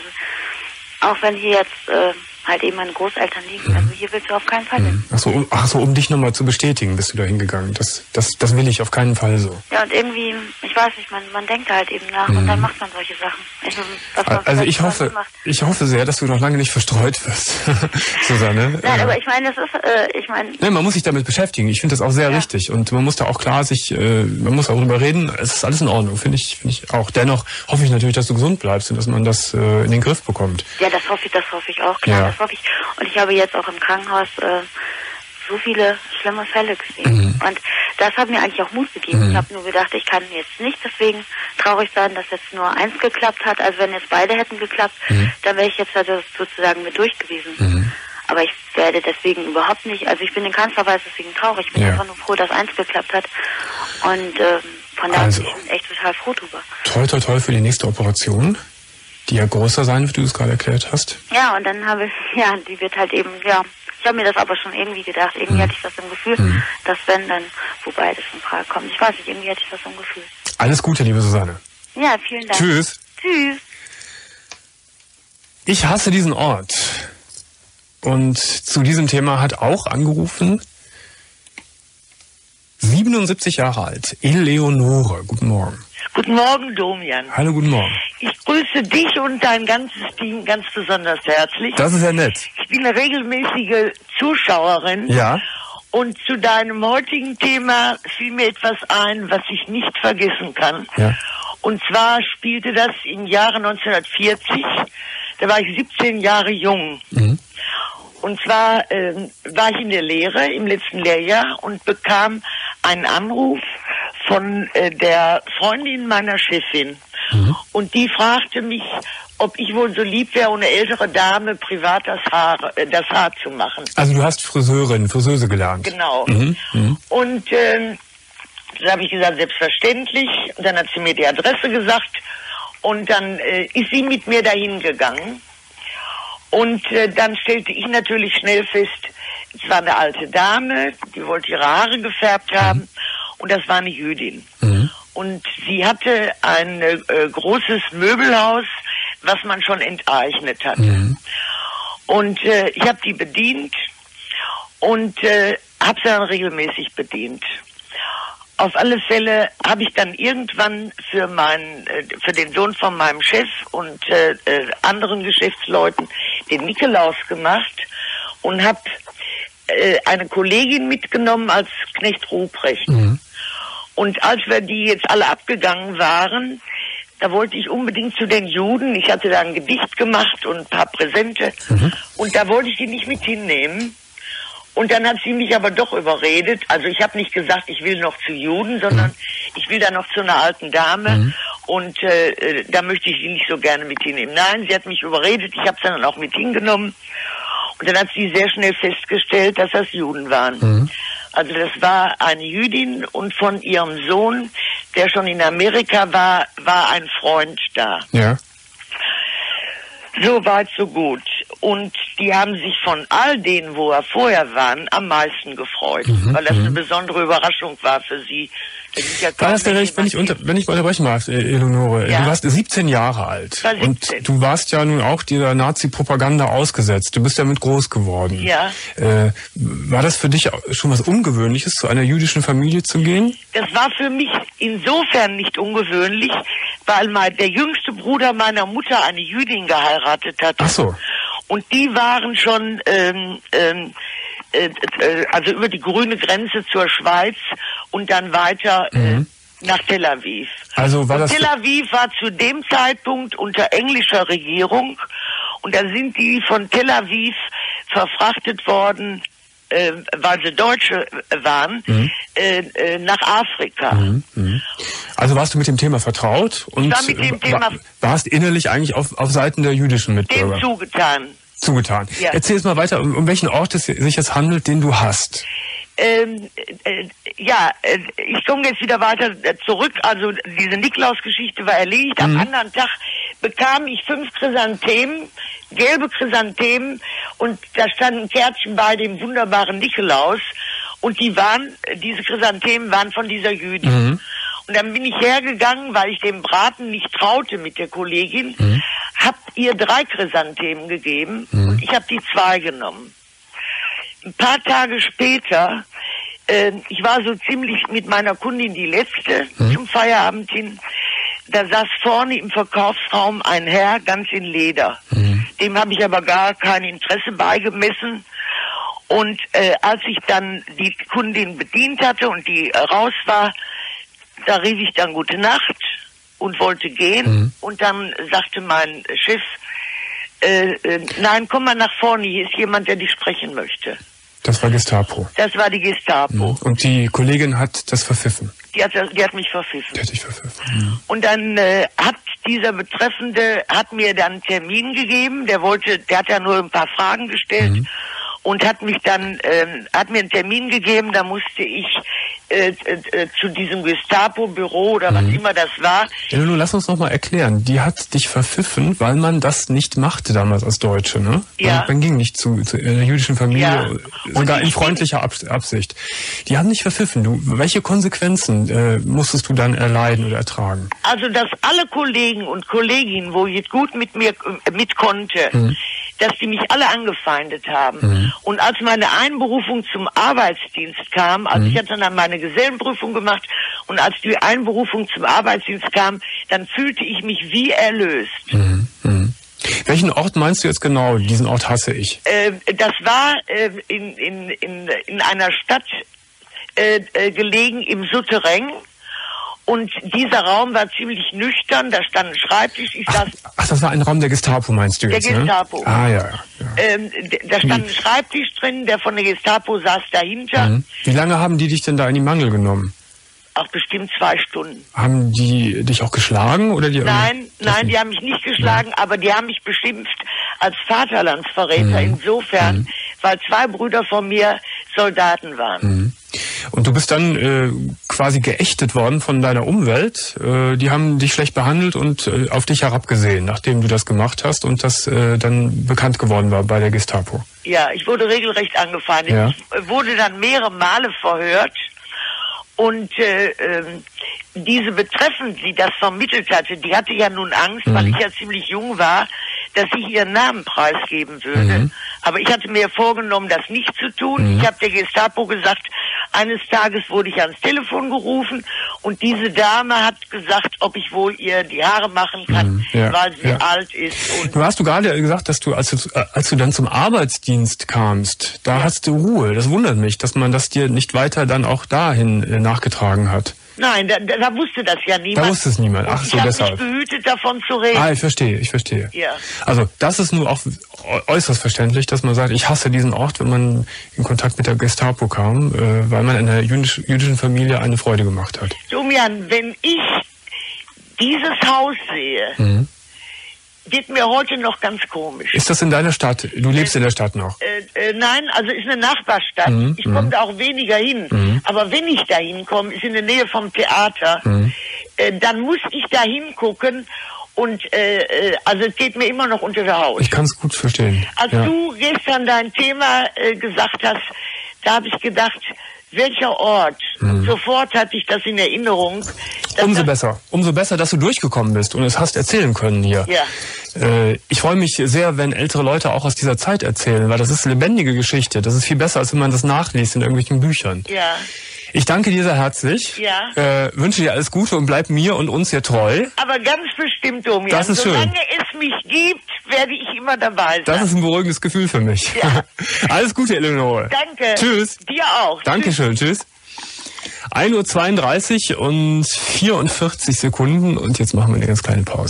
auch wenn hier jetzt äh, halt eben meine Großeltern liegen, mhm. also hier willst du auf keinen Fall hin. Mhm. Ach so, um, ach so, um dich nochmal zu bestätigen, bist du da hingegangen. Das, das, das will ich auf keinen Fall so. Ja, und irgendwie, ich weiß nicht, man, man denkt halt eben nach mhm. und dann macht man solche Sachen. Ich, also ich hoffe, ich hoffe sehr, dass du noch lange nicht verstreut wirst, Susanne. Nein, äh, aber ich meine, das ist, äh, ich meine... Nee, man muss sich damit beschäftigen. Ich finde das auch sehr ja. richtig. Und man muss da auch klar sich, äh, man muss darüber reden. Es ist alles in Ordnung, finde ich, finde ich auch. Dennoch hoffe ich natürlich, dass du gesund bleibst und dass man das äh, in den Griff bekommt. Ja, das hoffe ich, das hoffe ich auch, klar, ja. das hoffe ich. Und ich habe jetzt auch im Krankenhaus äh, so viele schlimme Fälle gesehen. Mhm. Und das hat mir eigentlich auch Mut gegeben. Mhm. Ich habe nur gedacht, ich kann jetzt nicht deswegen traurig sein, dass jetzt nur eins geklappt hat. Also wenn jetzt beide hätten geklappt, mhm. dann wäre ich jetzt also sozusagen mit durch gewesen. Mhm. Aber ich werde deswegen überhaupt nicht, also ich bin in keinster Weise deswegen traurig. Ich bin ja. einfach nur froh, dass eins geklappt hat. Und ähm, von daher also, bin ich echt total froh drüber. Toi, toi, toi für die nächste Operation, die ja größer sein, wie du es gerade erklärt hast. Ja, und dann habe ich, ja, die wird halt eben, ja, ich habe mir das aber schon irgendwie gedacht. Irgendwie hm. hatte ich das im Gefühl, hm. dass wenn dann, wobei das in Frage kommt, ich weiß nicht, irgendwie hatte ich das im Gefühl. Alles Gute, liebe Susanne. Ja, vielen Dank. Tschüss. Tschüss. Ich hasse diesen Ort. Und zu diesem Thema hat auch angerufen siebenundsiebzig Jahre alt, Eleonore. Guten Morgen. Guten Morgen, Domian. Hallo, guten Morgen. Ich grüße dich und dein ganzes Team ganz besonders herzlich. Das ist ja nett. Ich bin eine regelmäßige Zuschauerin. Ja. Und zu deinem heutigen Thema fiel mir etwas ein, was ich nicht vergessen kann. Ja. Und zwar spielte das im Jahre neunzehnhundertvierzig, da war ich siebzehn Jahre jung. Mhm. Und zwar äh, war ich in der Lehre im letzten Lehrjahr und bekam einen Anruf von äh, der Freundin meiner Chefin. Mhm. Und die fragte mich, ob ich wohl so lieb wäre, eine ältere Dame privat das Haar, äh, das Haar zu machen. Also du hast Friseurin, Friseuse gelernt. Genau. Mhm. Mhm. Und ähm, da habe ich gesagt, selbstverständlich. Und dann hat sie mir die Adresse gesagt. Und dann äh, ist sie mit mir dahin gegangen. Und äh, dann stellte ich natürlich schnell fest, es war eine alte Dame, die wollte ihre Haare gefärbt haben. Mhm. Und das war eine Jüdin. Mhm. Und sie hatte ein äh, großes Möbelhaus, was man schon enteignet hatte. Mhm. Und äh, ich habe die bedient und äh, habe sie dann regelmäßig bedient. Auf alle Fälle habe ich dann irgendwann für meinen, äh, für den Sohn von meinem Chef und äh, äh, anderen Geschäftsleuten den Nikolaus gemacht und habe äh, eine Kollegin mitgenommen als Knecht Ruprecht. Mhm. Und als wir die jetzt alle abgegangen waren, da wollte ich unbedingt zu den Juden. Ich hatte da ein Gedicht gemacht und ein paar Präsente. Mhm. Und da wollte ich die nicht mit hinnehmen. Und dann hat sie mich aber doch überredet. Also ich habe nicht gesagt, ich will noch zu Juden, sondern mhm. ich will da noch zu einer alten Dame. Mhm. Und äh, da möchte ich sie nicht so gerne mit hinnehmen. Nein, sie hat mich überredet. Ich habe sie dann auch mit hingenommen. Und dann hat sie sehr schnell festgestellt, dass das Juden waren. Mhm. Also das war eine Jüdin und von ihrem Sohn, der schon in Amerika war, war ein Freund da. Ja. So weit, so gut. Und die haben sich von all denen, wo er vorher waren, am meisten gefreut, mhm, weil das eine besondere Überraschung war für sie. Ja war das denn, wenn ich, wenn, ich unter, wenn ich unterbrechen darf, Eleonore, ja? Du warst siebzehn Jahre alt war und du warst ja nun auch dieser Nazi-Propaganda ausgesetzt. Du bist damit groß geworden. Ja. Äh, war das für dich schon was Ungewöhnliches, zu einer jüdischen Familie zu gehen? Das war für mich insofern nicht ungewöhnlich, weil mein, der jüngste Bruder meiner Mutter eine Jüdin geheiratet hat. Ach so. Und die waren schon ähm, ähm, äh, äh, also über die grüne Grenze zur Schweiz und dann weiter mhm. äh, nach Tel Aviv. Also war das Tel Aviv war zu dem Zeitpunkt unter englischer Regierung und da sind die von Tel Aviv verfrachtet worden, äh, weil sie Deutsche waren, mhm. äh, äh, nach Afrika. Mhm. Mhm. Also warst du mit dem Thema vertraut und ich war mit dem Thema warst innerlich eigentlich auf, auf Seiten der jüdischen Mitbürger? Dem zugetan. Zugetan. Ja. Erzähl es mal weiter, um, um welchen Ort es sich jetzt handelt, den du hast. Ähm, äh, ja, äh, ich komme jetzt wieder weiter zurück. Also diese Nikolaus-Geschichte war erledigt. Mhm. Am anderen Tag bekam ich fünf Chrysanthemen, gelbe Chrysanthemen, und da standen Kärtchen bei dem wunderbaren Nikolaus. Und die waren, diese Chrysanthemen waren von dieser Jüdin. Mhm. Und dann bin ich hergegangen, weil ich dem Braten nicht traute mit der Kollegin, mhm. hab ihr drei Chrysanthemen gegeben mhm. und ich habe die zwei genommen. Ein paar Tage später, äh, ich war so ziemlich mit meiner Kundin die letzte mhm. zum Feierabend hin, da saß vorne im Verkaufsraum ein Herr ganz in Leder. Mhm. Dem habe ich aber gar kein Interesse beigemessen. Und äh, als ich dann die Kundin bedient hatte und die äh, raus war, da rief ich dann gute Nacht und wollte gehen. Mhm. Und dann sagte mein Chef, äh, äh, nein, komm mal nach vorne, hier ist jemand, der dich sprechen möchte. Das war Gestapo. Das war die Gestapo. Mhm. Und die Kollegin hat das verpfiffen? Die hat, die hat mich verpfiffen. Die hat dich verpfiffen. Mhm. Und dann äh, hat dieser Betreffende, hat mir dann einen Termin gegeben, der wollte, der hat ja nur ein paar Fragen gestellt. Mhm. Und hat mich dann, ähm, hat mir einen Termin gegeben, da musste ich äh, äh, zu diesem Gestapo-Büro oder was mhm. immer das war. Ja, nun lass uns noch mal erklären. Die hat dich verpfiffen, weil man das nicht machte damals als Deutsche, ne? Ja. Man, man ging nicht zu, zu einer jüdischen Familie, ja. sogar in freundlicher Ab Absicht. Die haben dich verpfiffen. Du, welche Konsequenzen äh, musstest du dann erleiden oder ertragen? Also, dass alle Kollegen und Kolleginnen, wo ich gut mit mir äh, mit konnte, mhm. dass die mich alle angefeindet haben. Mhm. Und als meine Einberufung zum Arbeitsdienst kam, also mhm. ich hatte dann meine Gesellenprüfung gemacht, und als die Einberufung zum Arbeitsdienst kam, dann fühlte ich mich wie erlöst. Mhm. Mhm. Welchen Ort meinst du jetzt genau? Diesen Ort hasse ich. Äh, das war äh, in, in, in, in einer Stadt äh, äh, gelegen im Souterrain. Und dieser Raum war ziemlich nüchtern, da stand ein Schreibtisch. Ich saß, ach, ach, das war ein Raum der Gestapo, meinst du der jetzt? Der Gestapo. Ne? Ah, ja. ja. Ähm, da stand ein Schreibtisch drin, der von der Gestapo saß dahinter. Mhm. Wie lange haben die dich denn da in die Mangel genommen? Ach, bestimmt zwei Stunden. Haben die dich auch geschlagen? Oder die nein, nein, die haben mich nicht geschlagen, ja. aber die haben mich beschimpft als Vaterlandsverräter. Mhm. Insofern, mhm. weil zwei Brüder von mir Soldaten waren. Mhm. Und du bist dann äh, quasi geächtet worden von deiner Umwelt. Äh, die haben dich schlecht behandelt und äh, auf dich herabgesehen, nachdem du das gemacht hast und das äh, dann bekannt geworden war bei der Gestapo. Ja, ich wurde regelrecht angefeindet. Ja. Ich wurde dann mehrere Male verhört. Und äh, äh, diese Betreffende, die das vermittelt hatte, die hatte ja nun Angst, mhm. weil ich ja ziemlich jung war, dass ich ihren Namen preisgeben würde. Mhm. Aber ich hatte mir vorgenommen, das nicht zu tun. Mhm. Ich habe der Gestapo gesagt, eines Tages wurde ich ans Telefon gerufen und diese Dame hat gesagt, ob ich wohl ihr die Haare machen kann, mhm. ja. weil sie ja. alt ist. Und du hast du gerade gesagt, dass du als, du, als du dann zum Arbeitsdienst kamst, da ja. hast du Ruhe. Das wundert mich, dass man das dir nicht weiter dann auch dahin äh, nachgetragen hat. Nein, da, da wusste das ja niemand. Da wusste es niemand. Ach so, ich deshalb. Ich habe mich behütet, davon zu reden. Ah, ich verstehe, ich verstehe. Ja. Also das ist nur auch äußerst verständlich, dass man sagt, ich hasse diesen Ort, wenn man in Kontakt mit der Gestapo kam, äh, weil man einer jüdisch, jüdischen Familie eine Freude gemacht hat. Domian, wenn ich dieses Haus sehe, mhm. wird mir heute noch ganz komisch. Ist das in deiner Stadt? Du lebst äh, in der Stadt noch? Äh, äh, nein, also ist eine Nachbarstadt. Mhm. Ich komme da auch weniger hin. Mhm. Aber wenn ich da hinkomme, ist in der Nähe vom Theater, mhm. äh, dann muss ich da hingucken und äh, äh, also es geht mir immer noch unter der Haut. Ich kann es gut verstehen. Als ja. du gestern dein Thema äh, gesagt hast, da habe ich gedacht, welcher Ort? Mhm. Und sofort hatte ich das in Erinnerung. Umso besser. Umso besser, dass du durchgekommen bist und es hast erzählen können hier. Ja. Äh, ich freue mich sehr, wenn ältere Leute auch aus dieser Zeit erzählen, weil das ist lebendige Geschichte. Das ist viel besser, als wenn man das nachliest in irgendwelchen Büchern. Ja. Ich danke dir sehr herzlich. Ja. Äh, wünsche dir alles Gute und bleib mir und uns hier treu. Aber ganz bestimmt, Domian. Das ist Solange schön. es mich gibt, werde ich immer dabei sein. Das ist ein beruhigendes Gefühl für mich. Ja. Alles Gute, Eleonore. Danke. Tschüss. Dir auch. Dankeschön. Tschüss. ein Uhr zweiunddreißig und vierundvierzig Sekunden und jetzt machen wir eine ganz kleine Pause.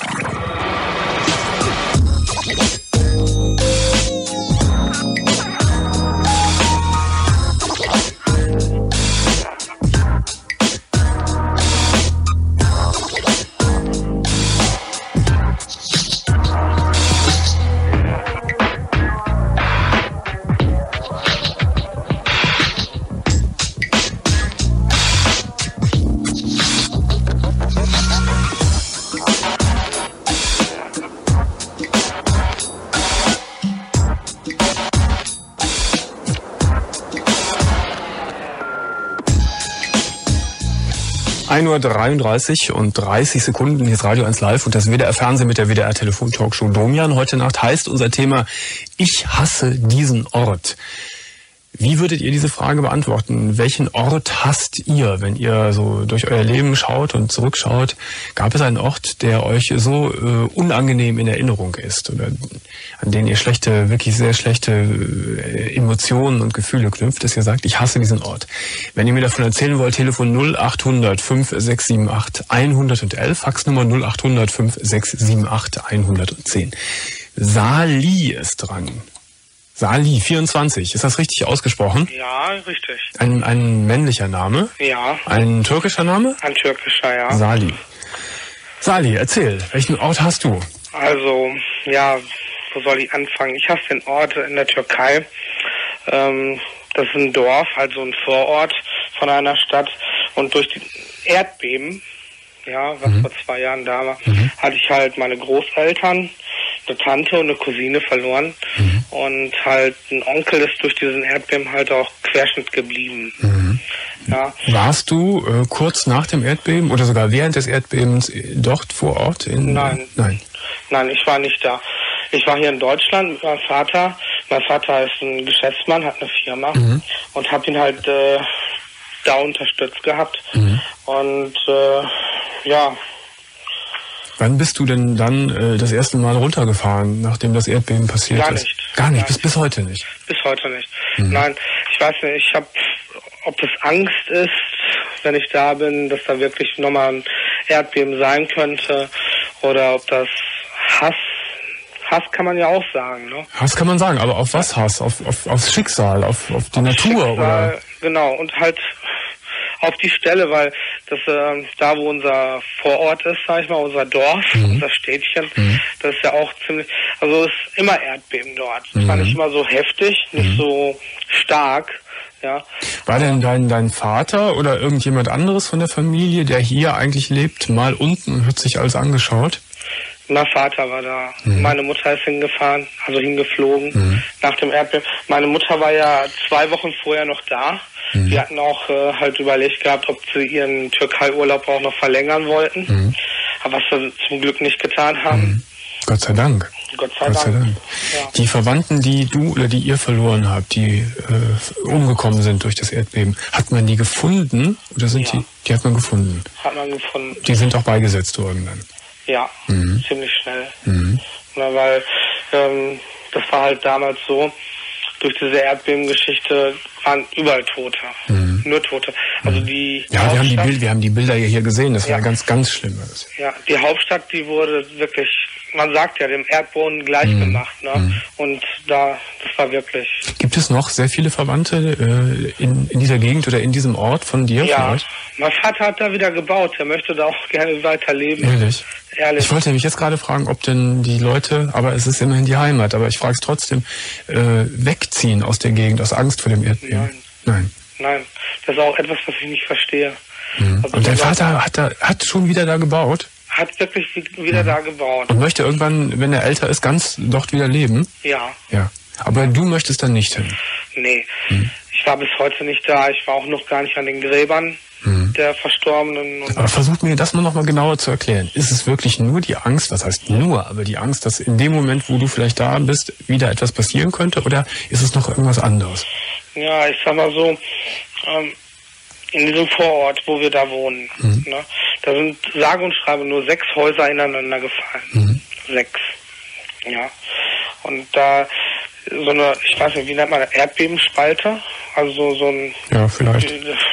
ein Uhr dreiunddreißig und dreißig Sekunden, hier ist Radio eins Live und das W D R-Fernsehen mit der W D R-Telefon-Talkshow Domian. Heute Nacht heißt unser Thema, ich hasse diesen Ort. Wie würdet ihr diese Frage beantworten? Welchen Ort hasst ihr, wenn ihr so durch euer Leben schaut und zurückschaut? Gab es einen Ort, der euch so äh, unangenehm in Erinnerung ist oder an den ihr schlechte, wirklich sehr schlechte äh, Emotionen und Gefühle knüpft, dass ihr sagt, ich hasse diesen Ort? Wenn ihr mir davon erzählen wollt, Telefon null acht hundert fünf sechs sieben acht hundertelf, Faxnummer null acht hundert fünf sechs sieben acht hundertzehn. Sali ist dran. Sali, vierundzwanzig. Ist das richtig ausgesprochen? Ja, richtig. Ein, ein männlicher Name? Ja. Ein türkischer Name? Ein türkischer, ja. Sali. Sali, erzähl, welchen Ort hast du? Also, ja, wo soll ich anfangen? Ich hasse den Ort in der Türkei. Ähm, das ist ein Dorf, also ein Vorort von einer Stadt. Und durch die Erdbeben, ja, was mhm. vor zwei Jahren da war, mhm. hatte ich halt meine Großeltern, eine Tante und eine Cousine verloren. Mhm. Und halt ein Onkel ist durch diesen Erdbeben halt auch Querschnitt geblieben. Mhm. Ja. Warst du äh, kurz nach dem Erdbeben oder sogar während des Erdbebens dort vor Ort? In, Nein. Nein. Nein, ich war nicht da. Ich war hier in Deutschland mit meinem Vater. Mein Vater ist ein Geschäftsmann, hat eine Firma mhm. und habe ihn halt äh, da unterstützt gehabt. Mhm. Und äh, ja... Wann bist du denn dann äh, das erste Mal runtergefahren, nachdem das Erdbeben passiert Gar ist? nicht. Gar nicht, Gar bis, nicht. bis heute nicht? Bis heute nicht. Mhm. Nein, ich weiß nicht, ich habe, ob das Angst ist, wenn ich da bin, dass da wirklich nochmal ein Erdbeben sein könnte, oder ob das Hass, Hass kann man ja auch sagen, ne? Hass kann man sagen, aber auf was Hass? Auf, auf, aufs Schicksal, auf, auf die Auf Natur, Schicksal, oder? Genau, und halt auf die Stelle, weil das äh, da, wo unser Vorort ist, sag ich mal, unser Dorf, Mhm. unser Städtchen, Mhm. das ist ja auch ziemlich, also es ist immer Erdbeben dort. Es Mhm. war nicht immer so heftig, nicht Mhm. so stark, ja. War denn dein, dein Vater oder irgendjemand anderes von der Familie, der hier eigentlich lebt, mal unten und hat sich alles angeschaut? Mein Vater war da. Mhm. Meine Mutter ist hingefahren, also hingeflogen Mhm. nach dem Erdbeben. Meine Mutter war ja zwei Wochen vorher noch da. Mhm. Die hatten auch äh, halt überlegt gehabt, ob sie ihren Türkei-Urlaub auch noch verlängern wollten. Mhm. Aber was sie zum Glück nicht getan haben. Mhm. Gott sei Dank. Gott sei Gott sei Dank. Dank. Ja. Die Verwandten, die du oder die ihr verloren habt, die äh, umgekommen sind durch das Erdbeben, hat man die gefunden oder sind Ja. die? Die hat man gefunden. Hat man gefunden. Die sind auch beigesetzt worden dann. Ja, Mhm. ziemlich schnell. Mhm. Na, weil ähm, das war halt damals so, durch diese Erdbebengeschichte waren überall Tote. Mhm. Nur Tote. Also die Ja, wir haben die, Hauptstadt- Bild, wir haben die Bilder ja hier gesehen. Das Ja. war ganz, ganz schlimm. alles. Ja, die Hauptstadt, die wurde wirklich, man sagt ja, dem Erdboden gleich Mhm. gemacht. Ne? Mhm. Und da, das war wirklich... Gibt es noch sehr viele Verwandte äh, in, in dieser Gegend oder in diesem Ort von dir Ja, vielleicht? mein Vater hat da wieder gebaut. Er möchte da auch gerne weiterleben. Ehrlich? Ehrlich. Ich wollte mich jetzt gerade fragen, ob denn die Leute, aber es ist immerhin die Heimat, aber ich frage es trotzdem, äh, wegziehen aus der Gegend, aus Angst vor dem Erdbeben? Nein. Nein. Nein, das ist auch etwas, was ich nicht verstehe. Mhm. Also Und dein der Vater hat, da, hat schon wieder da gebaut hat wirklich wieder da gebaut. und möchte irgendwann, wenn er älter ist, ganz dort wieder leben? Ja, Ja. Aber du möchtest dann nicht hin? nee. Mhm. Ich war bis heute nicht da. Ich war auch noch gar nicht an den Gräbern Mhm. der Verstorbenen. Und Aber versuch mir das mal noch mal genauer zu erklären. Ist es wirklich nur die Angst, was heißt nur, aber die Angst, dass in dem Moment, wo du vielleicht da bist, wieder etwas passieren könnte? Oder ist es noch irgendwas anderes? ja, ich sag mal so, ähm, in diesem Vorort, wo wir da wohnen, Mhm. ne, da sind sage und schreibe nur sechs Häuser ineinander gefallen. Mhm. Sechs. Ja. Und da so eine, ich weiß nicht, wie nennt man das, Erdbebenspalte? Also so, so ein, Ja, vielleicht.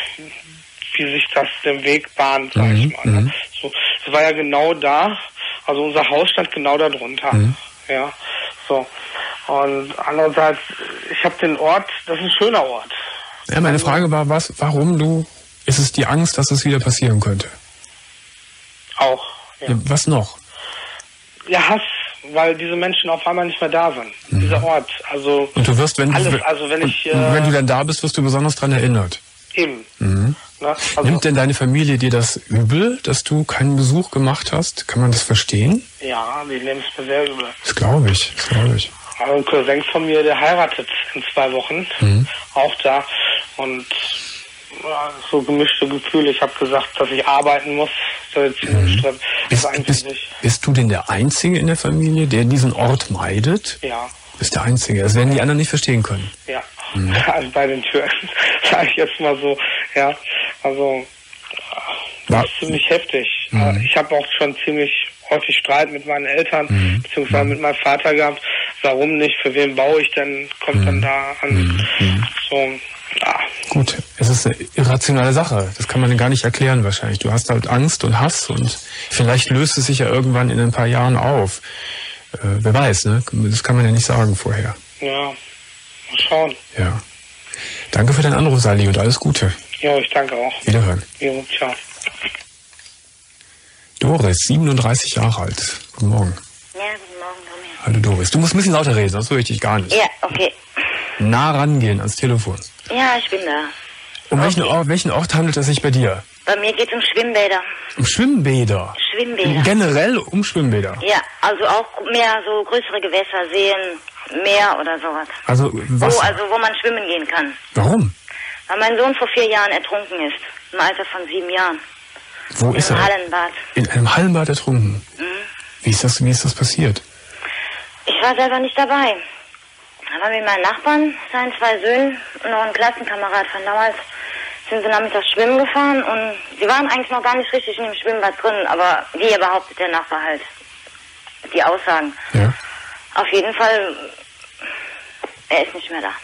wie sich das den Weg bahnt, sag Mhm, ich mal. Ne? mhm. So, das war ja genau da, also unser Haus stand genau da drunter. Mhm. Ja, so. Und andererseits, ich habe den Ort, das ist ein schöner Ort. Ja, meine Frage war, was, warum du, ist es die Angst, dass es wieder passieren könnte? Auch. Ja, Ja, was noch? ja Hass, weil diese Menschen auf einmal nicht mehr da sind. Mhm. Dieser Ort, also Und du wirst, wenn alles, du, also wenn und, ich, und äh, wenn du dann da bist, wirst du besonders dran erinnert. eben. Mhm. Ne? Also, Nimmt denn deine Familie dir das übel, dass du keinen Besuch gemacht hast? Kann man das verstehen? ja, die nehmen es mir sehr übel. Das glaube ich, das glaube ich. Also ein Cousin von mir, der heiratet in zwei Wochen, Mhm. auch da. Und ja, so gemischte Gefühle. Ich habe gesagt, dass ich arbeiten muss. So jetzt hier Mhm. Stress. Bist, Also eigentlich bist, nicht. bist du denn der Einzige in der Familie, der diesen Ort meidet? Ja, Bist der Einzige. Das werden die anderen nicht verstehen können. ja. Mhm. Also bei den Türken, sage ich jetzt mal so. Ja, also das War- ist ziemlich heftig. Mhm. Ich habe auch schon ziemlich häufig Streit mit meinen Eltern Mhm. beziehungsweise mit meinem Vater gehabt. Warum nicht? Für wen baue ich denn? Kommt dann da an? Mhm. So, ja. Gut, es ist eine irrationale Sache. Das kann man gar nicht erklären wahrscheinlich. Du hast halt Angst und Hass und vielleicht löst es sich ja irgendwann in ein paar Jahren auf. Äh, wer weiß, ne? Das kann man ja nicht sagen vorher. Ja, mal schauen. Ja. Danke für deinen Anruf, Sali, und alles Gute. Ja, ich danke auch. Wiederhören. Jo, ciao. Doris, siebenunddreißig Jahre alt. Guten Morgen. Ja, guten Morgen, Domian. Hallo Doris. Du musst ein bisschen lauter reden, sonst höre ich dich gar nicht. Ja, okay. Nah rangehen ans Telefon. Ja, ich bin da. Um welchen Ort, welchen Ort handelt es sich bei dir? Bei mir geht es um Schwimmbäder. Um Schwimmbäder? Schwimmbäder. Generell um Schwimmbäder? Ja, also auch mehr so größere Gewässer, Seen, Meer oder sowas. Also was? Wo, also wo man schwimmen gehen kann. Warum? Weil mein Sohn vor vier Jahren ertrunken ist. Im Alter von sieben Jahren. Wo ist Im er? Hallenbad. In einem Hallenbad ertrunken? Mhm. Wie ist das, wie ist das passiert? Ich war selber nicht dabei. Da war mit meinen Nachbarn, seinen zwei Söhnen und noch ein Klassenkamerad von damals, sind sie nachmittags schwimmen gefahren und sie waren eigentlich noch gar nicht richtig in dem Schwimmbad drin, aber wie er behauptet, der Nachbar halt, die Aussagen. Ja. Auf jeden Fall, er ist nicht mehr da.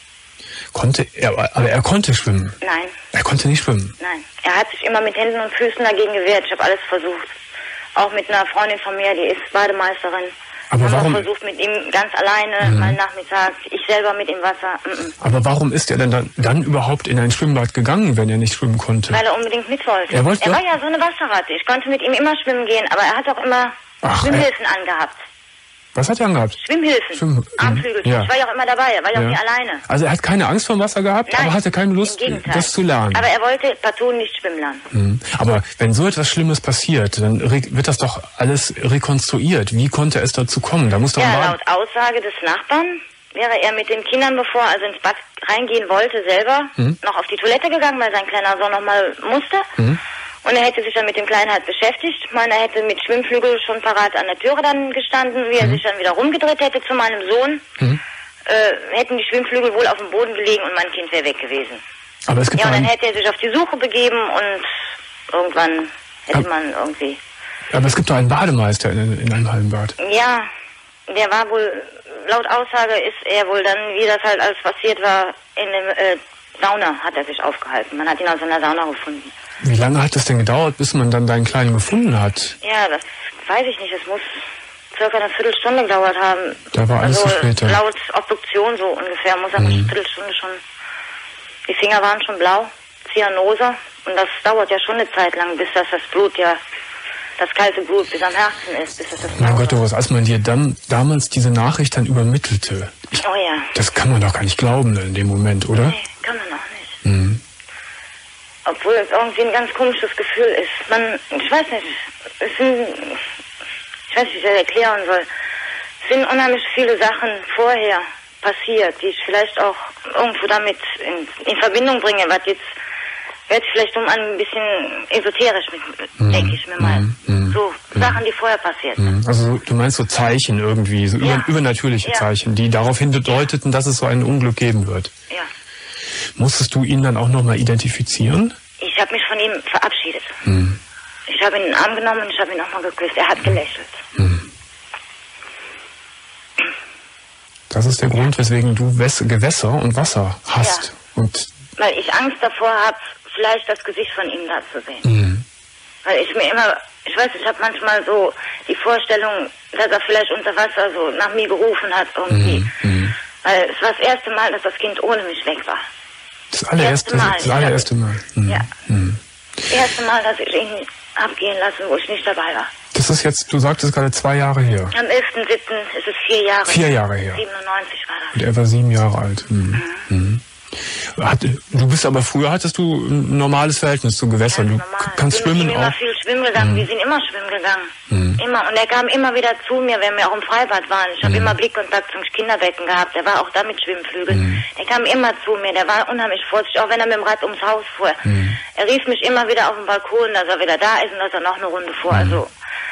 Konnte er, aber er konnte schwimmen? Nein. Er konnte nicht schwimmen? Nein. Er hat sich immer mit Händen und Füßen dagegen gewehrt. Ich habe alles versucht. Auch mit einer Freundin von mir, die ist Bademeisterin. Aber haben warum? auch versucht mit ihm ganz alleine, mhm. mal nachmittags, ich selber mit im Wasser. Mhm. Aber warum ist er denn dann, dann überhaupt in ein Schwimmbad gegangen, wenn er nicht schwimmen konnte? Weil er unbedingt mit wollte. Er, wollte er war ja so eine Wasserratte. Ich konnte mit ihm immer schwimmen gehen, aber er hat auch immer Ach, Schwimmhilfen äh. angehabt. Was hat er angehabt? Schwimmhilfen. Schwimm Armflügel. ja. Ich war ja auch immer dabei, er war ja, ja auch nie alleine. Also er hat keine Angst vor dem Wasser gehabt, Nein, aber hatte keine Lust, das zu lernen. Aber er wollte partout nicht schwimmen lernen. Mhm. Aber wenn so etwas Schlimmes passiert, dann wird das doch alles rekonstruiert. Wie konnte es dazu kommen? Da muss doch ja, laut Aussage des Nachbarn wäre er mit den Kindern, bevor er also ins Bad reingehen wollte, selber mhm. noch auf die Toilette gegangen, weil sein kleiner Sohn noch mal musste. Mhm. Und er hätte sich dann mit dem Kleinen halt beschäftigt. Ich meine, er hätte mit Schwimmflügel schon parat an der Türe dann gestanden, wie er mhm. sich dann wieder rumgedreht hätte zu meinem Sohn. Mhm. Äh, hätten die Schwimmflügel wohl auf dem Boden gelegen und mein Kind wäre weg gewesen. Aber es gibt ja, und dann einen... hätte er sich auf die Suche begeben und irgendwann hätte aber, man irgendwie... Aber es gibt doch einen Bademeister in, in einem Hallenbad. Ja, der war wohl, laut Aussage ist er wohl dann, wie das halt alles passiert war, in dem äh, Sauna hat er sich aufgehalten. Man hat ihn aus einer Sauna gefunden. Wie lange hat es denn gedauert, bis man dann deinen Kleinen gefunden hat? Ja, das weiß ich nicht. Es muss circa eine Viertelstunde gedauert haben. Da war alles also, zu spät. Laut Obduktion so ungefähr muss er mhm. eine Viertelstunde schon... Die Finger waren schon blau, Zyanose. Und das dauert ja schon eine Zeit lang, bis das, das Blut ja... das kalte Blut bis am Herzen ist, bis das das Mein Gott, Doris, als man dir dann damals diese Nachricht dann übermittelte, ich, oh ja. das kann man doch gar nicht glauben in dem Moment, oder? Nee, kann man auch nicht. Mhm. Obwohl es irgendwie ein ganz komisches Gefühl ist. Man, ich weiß nicht, es sind, ich weiß nicht, wie ich das erklären soll. Es sind unheimlich viele Sachen vorher passiert, die ich vielleicht auch irgendwo damit in, in Verbindung bringe, was jetzt wird vielleicht um ein bisschen esoterisch, mm, denke ich mir mal. Mm, mm, so mm, Sachen, die vorher passiert sind. Mm, also du meinst so Zeichen irgendwie, so ja. über, übernatürliche ja. Zeichen, die darauf hindeuteten, dass es so ein Unglück geben wird. Ja. Musstest du ihn dann auch nochmal identifizieren? Ich habe mich von ihm verabschiedet. Mm. Ich habe ihn in den Arm genommen und ich habe ihn nochmal geküsst. Er hat gelächelt. Mm. Das ist der Grund, weswegen du Gewässer und Wasser hast. Ja. Und weil ich Angst davor habe, vielleicht das Gesicht von ihm da zu sehen. Mhm. Weil ich mir immer, ich weiß, ich habe manchmal so die Vorstellung, dass er vielleicht unter Wasser so nach mir gerufen hat irgendwie. Mhm. Weil es war das erste Mal, dass das Kind ohne mich weg war. Das allererste Mal? Das allererste Mal. Mhm. Ja. Mhm. Das erste Mal, dass ich ihn abgehen lassen, wo ich nicht dabei war. Das ist jetzt, du sagtest gerade zwei Jahre her. Am elften siebten ist es vier Jahre. Vier Jahre her. siebenundneunzig war das. Und er war sieben Jahre alt. Mhm. Mhm. Mhm. Hat, du bist aber früher hattest du ein normales Verhältnis zu Gewässern. Du normal. kannst wir schwimmen sind auch. immer viel schwimmen gegangen. Mhm. Wir sind immer schwimmen gegangen. Mhm. Immer. Und er kam immer wieder zu mir, wenn wir auch im Freibad waren. Ich habe mhm. immer Blickkontakt zum Kinderbecken gehabt. Er war auch da mit Schwimmflügeln. Mhm. Der kam immer zu mir. Der war unheimlich vorsichtig, auch wenn er mit dem Rad ums Haus fuhr. Mhm. Er rief mich immer wieder auf den Balkon, dass er wieder da ist und dass er noch eine Runde fuhr. Mhm. Also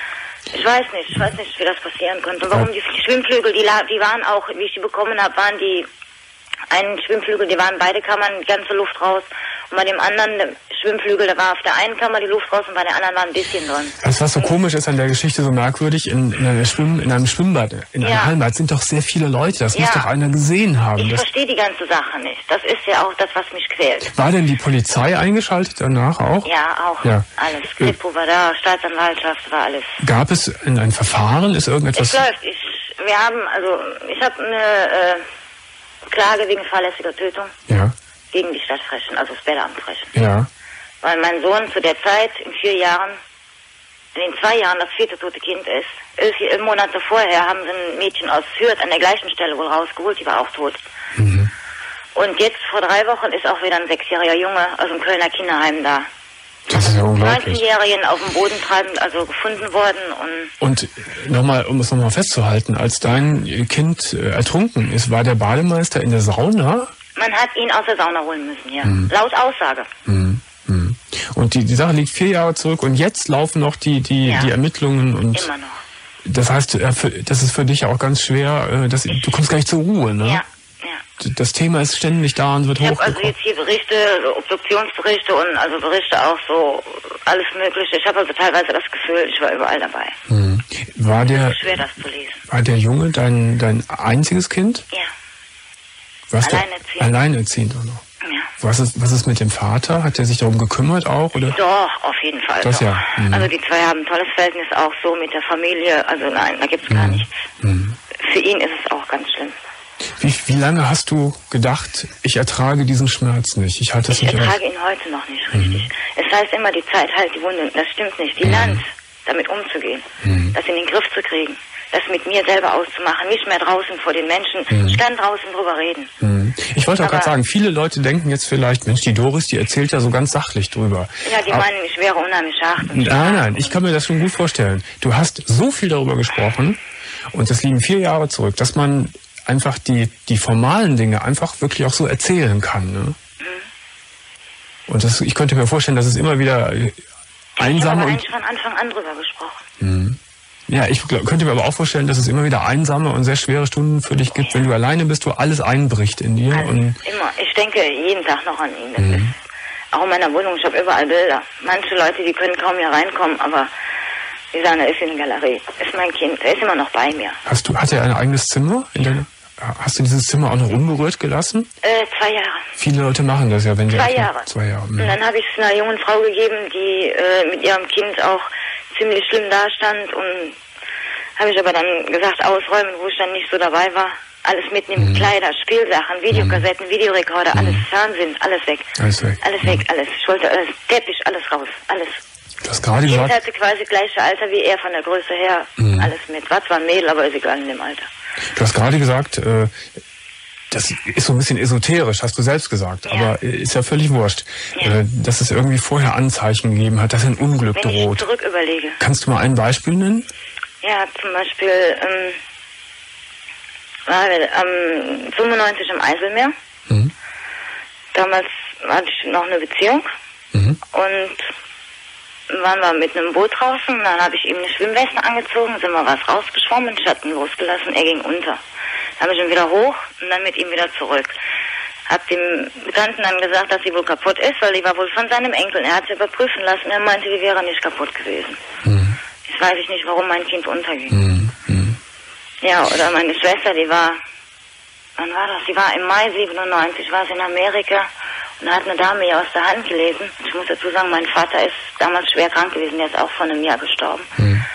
ich weiß nicht, ich weiß nicht, wie das passieren konnte. Und warum die Schwimmflügel, die, die waren auch, wie ich die bekommen habe, waren die einen Schwimmflügel, die waren beide Kammern, die ganze Luft raus. Und bei dem anderen Schwimmflügel, da war auf der einen Kammer die Luft raus und bei der anderen war ein bisschen drin. Das, was so komisch ist an der Geschichte, so merkwürdig, in, in, einer Schwimm, in einem Schwimmbad, in ja. einem Hallenbad sind doch sehr viele Leute. Das ja. muss doch einer gesehen haben. Ich das verstehe die ganze Sache nicht. Das ist ja auch das, was mich quält. War denn die Polizei eingeschaltet danach auch? Ja, auch. Ja. Alles. Kripo war da, Staatsanwaltschaft, war alles. Gab es ein, ein Verfahren? Ist irgendetwas... Es läuft. Ich, wir haben, also, ich habe eine... Äh, Klage wegen fahrlässiger Tötung ja. gegen die Stadt Frechen, also das Bäderamt Frechen. Ja. Weil mein Sohn zu der Zeit in vier Jahren, in den zwei Jahren das vierte tote Kind ist. Elf, elf Monate vorher haben sie ein Mädchen aus Fürth an der gleichen Stelle wohl rausgeholt, die war auch tot. Mhm. Und jetzt vor drei Wochen ist auch wieder ein sechsjähriger Junge aus dem Kölner Kinderheim da. Das ist ja unglaublich. neunzehnjährigen auf dem Boden treibend, also gefunden worden. Und, und nochmal, um es nochmal festzuhalten, als dein Kind äh, ertrunken ist, war der Bademeister in der Sauna? Man hat ihn aus der Sauna holen müssen, ja. Mhm. Laut Aussage. Mhm. Mhm. Und die, die Sache liegt vier Jahre zurück und jetzt laufen noch die, die, ja. die Ermittlungen. Und immer noch. Das heißt, das ist für dich auch ganz schwer, dass, du kommst gar nicht zur Ruhe, ne? Ja. das Thema ist ständig da und wird hochgekocht. Ich habe also jetzt hier Berichte, so Obduktionsberichte und also Berichte auch so, alles Mögliche. Ich habe also teilweise das Gefühl, ich war überall dabei. Hm. War der, es ist schwer, das zu lesen. War der Junge dein, dein einziges Kind? Ja. Was alleinerziehend. Alleinerziehend auch noch. Ja. Was ist, was ist mit dem Vater? Hat er sich darum gekümmert auch? Oder? Doch, auf jeden Fall. Das doch. ja. Mhm. Also die zwei haben ein tolles Verhältnis auch so mit der Familie. Also nein, da gibt's gar mhm. nichts. Mhm. Für ihn ist es auch ganz schlimm. Wie, wie lange hast du gedacht, ich ertrage diesen Schmerz nicht? Ich halte das ich nicht ertrage aus. ihn heute noch nicht richtig. Mhm. Es heißt immer, die Zeit heilt die Wunde. Das stimmt nicht. Die mhm. lernt, damit umzugehen. Mhm. Das in den Griff zu kriegen. Das mit mir selber auszumachen, nicht mehr draußen vor den Menschen. Mhm. Ich kann draußen drüber reden. Mhm. Ich wollte auch gerade sagen, viele Leute denken jetzt vielleicht, Mensch, die Doris, die erzählt ja so ganz sachlich drüber. Ja, die Aber, meinen, ich wäre unheimlich hart. Nein, nein, ich kann mir das schon gut vorstellen. Du hast so viel darüber gesprochen und das liegen vier Jahre zurück, dass man einfach die, die formalen Dinge einfach wirklich auch so erzählen kann. Ne? Mhm. Und das, ich könnte mir vorstellen, dass es immer wieder einsam... Ich habe aber eigentlich von Anfang an drüber gesprochen. Mhm. Ja, ich könnte mir aber auch vorstellen, dass es immer wieder einsame und sehr schwere Stunden für dich gibt, ja. wenn du alleine bist, wo alles einbricht in dir. Also und immer. Ich denke jeden Tag noch an ihn. Das mhm. ist auch in meiner Wohnung, ich habe überall Bilder. Manche Leute, die können kaum hier reinkommen, aber die sagen, er ist in der Galerie. Das ist mein Kind, er ist immer noch bei mir. Hast du, hat er ein eigenes Zimmer? In deiner, hast du dieses Zimmer auch noch unberührt gelassen? Äh, zwei Jahre. Viele Leute machen das ja, wenn sie... Zwei Jahre. Zwei Jahre. Mhm. Und dann habe ich es einer jungen Frau gegeben, die äh, mit ihrem Kind auch ziemlich schlimm dastand und habe ich aber dann gesagt, ausräumen, wo ich dann nicht so dabei war. Alles mitnehmen, mhm. Kleider, Spielsachen, Videokassetten, mhm. Videorekorder, mhm. alles, Fernsehen, alles weg. Alles weg. Alles mhm. weg, alles. Ich wollte alles, Teppich, alles raus, alles. Du hast gerade gesagt... Ich hatte quasi gleiche Alter wie er von der Größe her, mhm. alles mit. War zwar ein Mädel, aber ist egal in dem Alter. Du hast gerade gesagt, äh, das ist so ein bisschen esoterisch, hast du selbst gesagt, ja. aber ist ja völlig wurscht, ja. äh, dass es irgendwie vorher Anzeichen gegeben hat, dass ein Unglück Wenn droht. Ich zurück überlege. Kannst du mal ein Beispiel nennen? Ja, zum Beispiel ähm, war wir ähm, fünfundneunzig im Eiselmeer. Mhm. Damals hatte ich noch eine Beziehung mhm. und waren wir mit einem Boot draußen. Dann habe ich ihm eine Schwimmweste angezogen, sind wir was rausgeschwommen, ich hatte ihn losgelassen, er ging unter. Dann habe ich ihn wieder hoch und dann mit ihm wieder zurück. Hab dem Bekannten dann gesagt, dass sie wohl kaputt ist, weil die war wohl von seinem Enkel. Er hat sie überprüfen lassen, er meinte, die wäre nicht kaputt gewesen. Mhm. Jetzt weiß ich nicht, warum mein Kind unterging. Mhm. Mhm. Ja, oder meine Schwester, die war, wann war das? Die war im Mai siebenundneunzig, war sie in Amerika und hat eine Dame hier aus der Hand gelesen. Ich muss dazu sagen, mein Vater ist damals schwer krank gewesen, der ist auch vor einem Jahr gestorben. Mhm.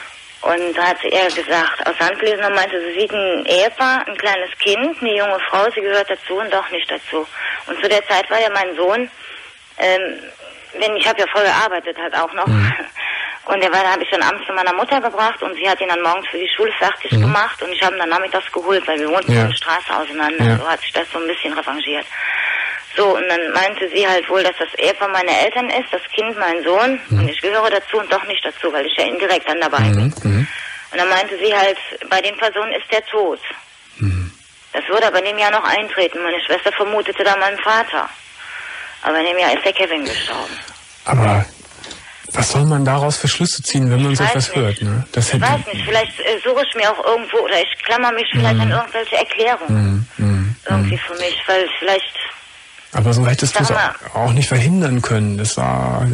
Und da hat sie ihr gesagt, aus der Hand gelesen und meinte, sie sieht ein Ehepaar, ein kleines Kind, eine junge Frau, sie gehört dazu und doch nicht dazu. Und zu der Zeit war ja mein Sohn, ähm, wenn ich habe ja voll gearbeitet halt auch noch. Mhm. Und der war, da habe ich dann abends zu meiner Mutter gebracht und sie hat ihn dann morgens für die Schule fertig mhm. gemacht und ich habe ihn dann nachmittags geholt, weil wir wohnten ja. eine Straße auseinander. Ja. So hat sich das so ein bisschen revanchiert. So, und dann meinte sie halt wohl, dass das Ehepaar meine Eltern ist, das Kind mein Sohn mhm. und ich gehöre dazu und doch nicht dazu, weil ich ja indirekt dann dabei bin. Mhm. Mhm. Und dann meinte sie halt, bei den Personen ist der tot. Mhm. Das würde aber in dem Jahr noch eintreten. Meine Schwester vermutete da meinen Vater. Aber in dem Jahr ist der Kevin gestorben. Aber was soll man daraus für Schlüsse ziehen, wenn man ich so etwas nicht. hört? Ne? Das ich weiß nicht, vielleicht äh, suche ich mir auch irgendwo, oder ich klammer mich vielleicht mm. an irgendwelche Erklärungen. Mm, mm, irgendwie mm. für mich, weil vielleicht... Aber so hättest du es auch, auch nicht verhindern können. Das war...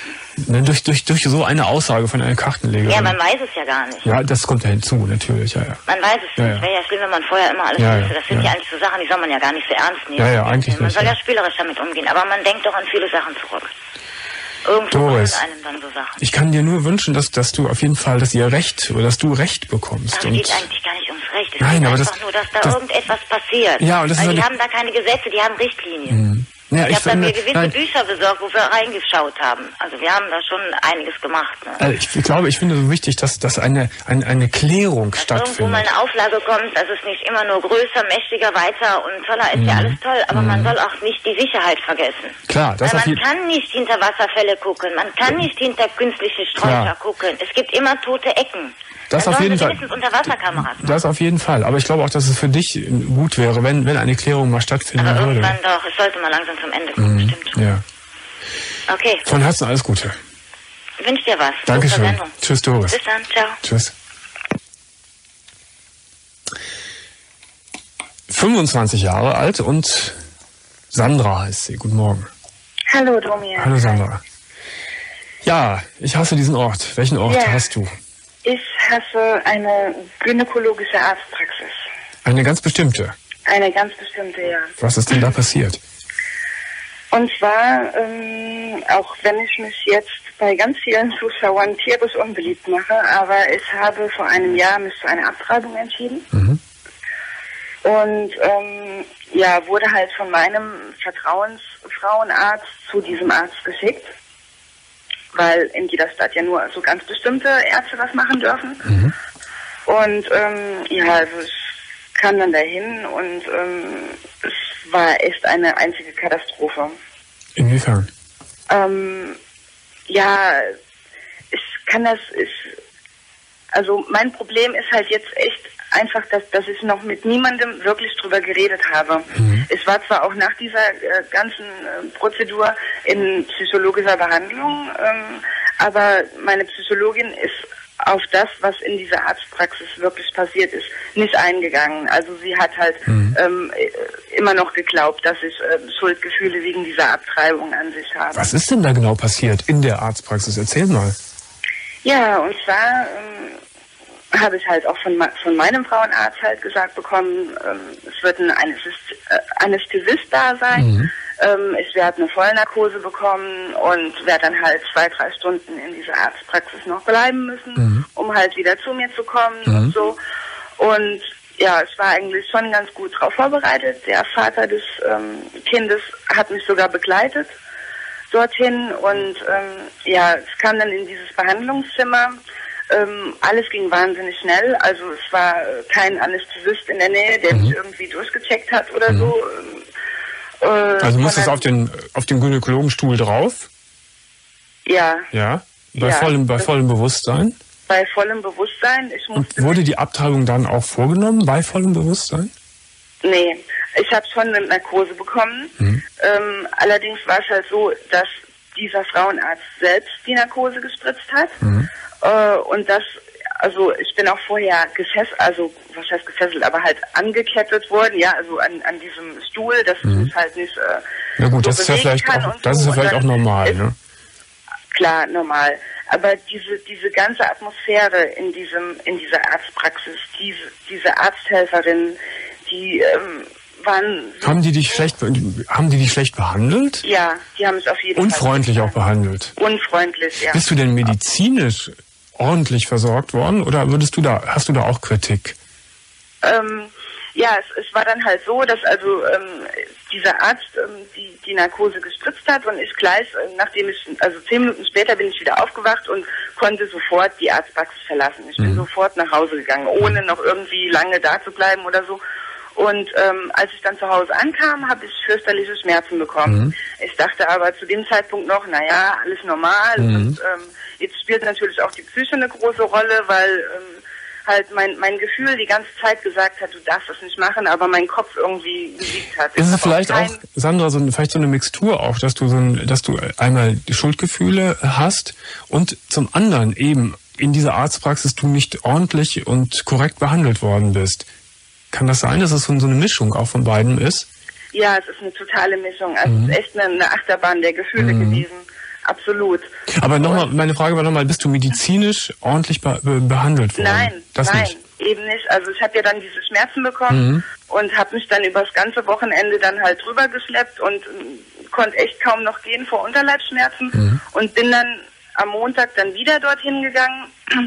Ne, durch, durch, durch so eine Aussage von einer Kartenlegerin. Ja, man weiß es ja gar nicht. Ja, das kommt ja hinzu, natürlich. Ja, ja. Man weiß es ja, nicht. Ja. Wäre ja schlimm, wenn man vorher immer alles ja, wüsste. Das sind ja. ja eigentlich so Sachen, die soll man ja gar nicht so ernst nehmen. Ja, ja, eigentlich Man nicht, soll ja ja spielerisch damit umgehen, aber man denkt doch an viele Sachen zurück. Irgendwo Doris, kommen einem dann so Sachen. Ich kann dir nur wünschen, dass, dass du auf jeden Fall, dass ihr Recht, oder dass du Recht bekommst. Es geht eigentlich gar nicht ums Recht. Es Nein, geht aber einfach das, nur, dass da das, irgendetwas passiert. Ja, und das Weil ist die ja haben da keine Gesetze, die haben Richtlinien. Mhm. Ja, ich ich habe mir gewisse nein, Bücher besorgt, wo wir reingeschaut haben. Also wir haben da schon einiges gemacht. Ne? Also ich, ich glaube, ich finde so wichtig, dass, dass eine, eine, eine Klärung dass stattfindet. Irgendwo mal eine Auflage kommt, dass es nicht immer nur größer, mächtiger, weiter und toller ist, mhm. ja alles toll, aber mhm. man soll auch nicht die Sicherheit vergessen. Klar, das Weil man kann nicht hinter Wasserfälle gucken, man kann nicht hinter künstliche Sträucher Klar. gucken. Es gibt immer tote Ecken. Das auf jeden Fall. Unterwasserkameras. Das auf jeden Fall. Aber ich glaube auch, dass es für dich gut wäre, wenn, wenn eine Klärung mal stattfinden Aber würde. Irgendwann doch. Es sollte mal langsam zum Ende kommen, mhm. stimmt schon. Ja. Okay. Von Herzen alles Gute. Ich wünsche dir was. Dankeschön. Tschüss, Doris. Bis dann. Ciao. Tschüss. fünfundzwanzig Jahre alt und Sandra heißt sie. Guten Morgen. Hallo, Domi. Hallo, Sandra. Ja, ich hasse diesen Ort. Welchen Ort ja, hast du? Ich hasse eine gynäkologische Arztpraxis. Eine ganz bestimmte? Eine ganz bestimmte, ja. Was ist denn da passiert? Und zwar, ähm, auch wenn ich mich jetzt bei ganz vielen Zuschauern tierisch unbeliebt mache, aber ich habe vor einem Jahr mich für eine Abtreibung entschieden. Mhm. Und ähm, ja, wurde halt von meinem Vertrauensfrauenarzt zu diesem Arzt geschickt, weil in jeder Stadt ja nur so ganz bestimmte Ärzte das machen dürfen. Mhm. Und ähm, ja, also ich kam dann dahin und ähm, es war echt eine einzige Katastrophe. Inwiefern? Ähm, ja, ich kann das, ich, also mein Problem ist halt jetzt echt einfach, dass, dass ich noch mit niemandem wirklich drüber geredet habe. Mhm. Ich war zwar auch nach dieser äh, ganzen äh, Prozedur in psychologischer Behandlung, ähm, aber meine Psychologin ist auf das, was in dieser Arztpraxis wirklich passiert ist, nicht eingegangen. Also sie hat halt mhm. ähm, immer noch geglaubt, dass ich äh, Schuldgefühle wegen dieser Abtreibung an sich habe. Was ist denn da genau passiert in der Arztpraxis? Erzähl mal. Ja, und zwar ähm, habe ich halt auch von, von meinem Frauenarzt halt gesagt bekommen, ähm, es wird ein Anästhesist, äh, Anästhesist da sein. Mhm. Ähm, ich werde eine Vollnarkose bekommen und werde dann halt zwei, drei Stunden in dieser Arztpraxis noch bleiben müssen, mhm. um halt wieder zu mir zu kommen mhm. und so. Und ja, ich war eigentlich schon ganz gut darauf vorbereitet. Der Vater des ähm, Kindes hat mich sogar begleitet dorthin und ähm, ja, es kam dann in dieses Behandlungszimmer. Ähm, alles ging wahnsinnig schnell, also es war kein Anästhesist in der Nähe, der mhm. mich irgendwie durchgecheckt hat oder mhm. so. Äh, also musstest du auf den auf den Gynäkologenstuhl drauf? Ja. Ja? Bei ja, vollem bei vollem Bewusstsein? Bei vollem Bewusstsein. Ich musste Und wurde die Abtreibung dann auch vorgenommen bei vollem Bewusstsein? Nee, ich habe schon eine Narkose bekommen. Mhm. Ähm, allerdings war es halt so, dass dieser Frauenarzt selbst die Narkose gespritzt hat. Mhm. Äh, und das, also ich bin auch vorher gefesselt, also was heißt gefesselt, aber halt angekettet worden, ja, also an, an diesem Stuhl, dass mhm. ich halt nicht äh, ja gut, so das ist ja vielleicht auch, das so. ist ja vielleicht auch normal, ne? Klar, normal. Aber diese diese ganze Atmosphäre in diesem in dieser Arztpraxis, diese diese Arzthelferinnen, die ähm, waren so haben die dich schlecht haben die dich schlecht behandelt? Ja, die haben es auf jeden Unfreundlich Fall auch behandelt. Unfreundlich, ja. Bist du denn medizinisch ordentlich versorgt worden oder würdest du da hast du da auch Kritik? Ähm, ja, es, es war dann halt so, dass also ähm, dieser Arzt ähm, die, die Narkose gespritzt hat und ich gleich, äh, nachdem ich, also zehn Minuten später bin ich wieder aufgewacht und konnte sofort die Arztpraxis verlassen. Ich bin mhm. sofort nach Hause gegangen, ohne noch irgendwie lange da zu bleiben oder so. Und ähm, als ich dann zu Hause ankam, habe ich fürchterliche Schmerzen bekommen. Mhm. Ich dachte aber zu dem Zeitpunkt noch, naja, alles normal. Mhm. Und ähm, jetzt spielt natürlich auch die Psyche eine große Rolle, weil ähm, halt mein mein Gefühl die ganze Zeit gesagt hat, du darfst das nicht machen, aber mein Kopf irgendwie gesiegt hat. Ist es vielleicht auch, Sandra, so, vielleicht so eine Mixtur auch, dass du so ein, dass du einmal die Schuldgefühle hast und zum anderen eben in dieser Arztpraxis du nicht ordentlich und korrekt behandelt worden bist? Kann das sein, dass es so eine Mischung auch von beiden ist? Ja, es ist eine totale Mischung. Also mhm. es ist echt eine, eine Achterbahn der Gefühle mhm. gewesen. Absolut. Aber nochmal, meine Frage war nochmal, bist du medizinisch ordentlich be behandelt worden? Nein, das nein, nicht. eben nicht. Also ich habe ja dann diese Schmerzen bekommen mhm. und habe mich dann über das ganze Wochenende dann halt drüber geschleppt und konnte echt kaum noch gehen vor Unterleibsschmerzen mhm. und bin dann am Montag dann wieder dorthin gegangen.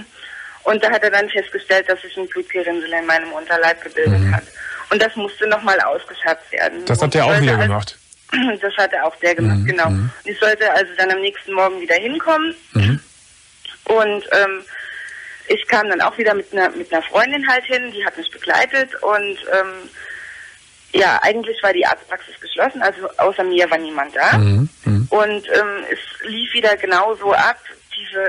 Und da hat er dann festgestellt, dass sich ein Blutgerinnsel in meinem Unterleib gebildet mhm. hat. Und das musste nochmal ausgeschafft werden. Das hat er auch wieder gemacht? Das hat er auch der gemacht, mhm. genau. Und ich sollte also dann am nächsten Morgen wieder hinkommen. Mhm. Und ähm, ich kam dann auch wieder mit einer mit einer Freundin halt hin, die hat mich begleitet. Und ähm, ja, eigentlich war die Arztpraxis geschlossen, also außer mir war niemand da. Mhm. Mhm. Und ähm, es lief wieder genauso ab, diese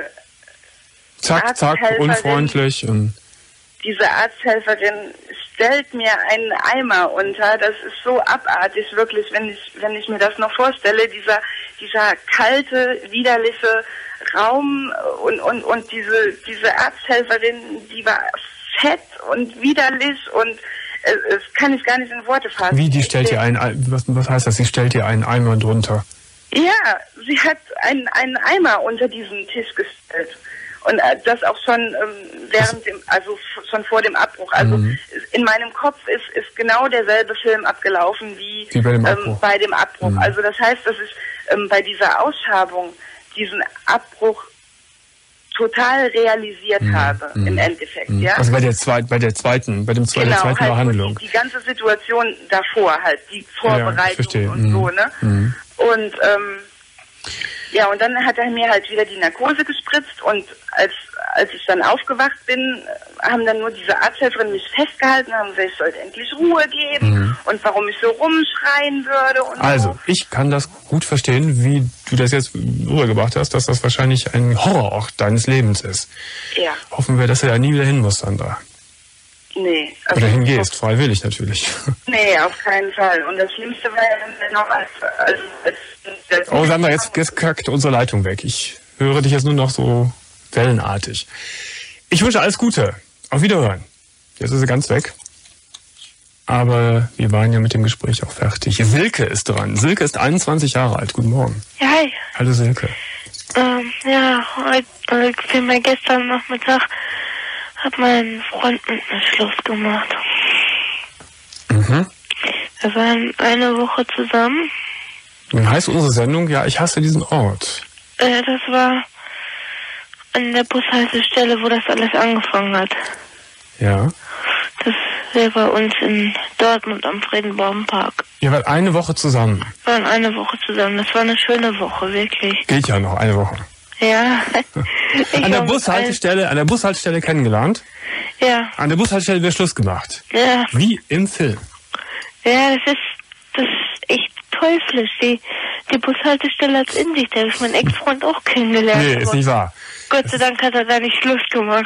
Zack, zack, unfreundlich. Und diese Arzthelferin stellt mir einen Eimer unter. Das ist so abartig, wirklich, wenn ich, wenn ich mir das noch vorstelle. Dieser, dieser kalte, widerliche Raum und, und, und diese, diese Arzthelferin, die war fett und widerlich und es, es kann ich gar nicht in Worte fassen. Wie, die stellt dir einen, was, was heißt das? Sie stellt dir einen Eimer drunter? Ja, sie hat einen, einen Eimer unter diesen Tisch gestellt. Und äh, das auch schon ähm, während dem, also f- schon vor dem Abbruch. Also mhm. in meinem Kopf ist, ist genau derselbe Film abgelaufen wie, wie bei dem ähm, Abbruch. bei dem Abbruch. Mhm. Also das heißt, dass ich ähm, bei dieser Ausschabung diesen Abbruch total realisiert mhm. habe, mhm. im Endeffekt, mhm. ja. Also bei der zweiten, bei der zweiten, bei dem zweiten, genau, der zweiten halt Behandlung. Die, die ganze Situation davor halt, die Vorbereitung ja, und mhm. so, ne? Mhm. Und ähm, ja, und dann hat er mir halt wieder die Narkose gespritzt und als als ich dann aufgewacht bin, haben dann nur diese Arzthelferin mich festgehalten und haben gesagt, ich sollte endlich Ruhe geben mhm. und warum ich so rumschreien würde und Also, so. ich kann das gut verstehen, wie du das jetzt rübergebracht hast, dass das wahrscheinlich ein Horrorort deines Lebens ist. Ja. Hoffen wir, dass du da nie wieder hin musst, Sandra. Nee. Also Oder hingehst, freiwillig natürlich. Nee, auf keinen Fall. Und das Schlimmste war ja dann noch als... als, als, als oh, Sandra, jetzt, jetzt kackt unsere Leitung weg. Ich höre dich jetzt nur noch so wellenartig. Ich wünsche alles Gute. Auf Wiederhören. Jetzt ist sie ganz weg. Aber wir waren ja mit dem Gespräch auch fertig. Silke ist dran. Silke ist einundzwanzig Jahre alt. Guten Morgen. Ja, hi. Hallo Silke. Ähm, ja, heute, für mir gestern Nachmittag hat mein Freund mit mir Schluss gemacht. Mhm. Wir waren eine Woche zusammen. Nun heißt unsere Sendung, ja, ich hasse diesen Ort. Äh, das war an der Bushaltestelle, wo das alles angefangen hat. Ja. Das wäre bei uns in Dortmund am Friedenbaumpark. Ihr wart eine Woche zusammen. Wir waren eine Woche zusammen. Das war eine schöne Woche, wirklich. Geht ja noch, eine Woche. Ja. An der Bushaltestelle, an der Bushaltestelle kennengelernt? Ja. An der Bushaltestelle wird Schluss gemacht? Ja. Wie im Film? Ja, das ist, das ist echt teuflisch. Die, die Bushaltestelle hat in sich. Da habe ich meinen Ex-Freund auch kennengelernt. Nee, ist nicht wahr. Gott sei Dank hat er da nicht Schluss gemacht.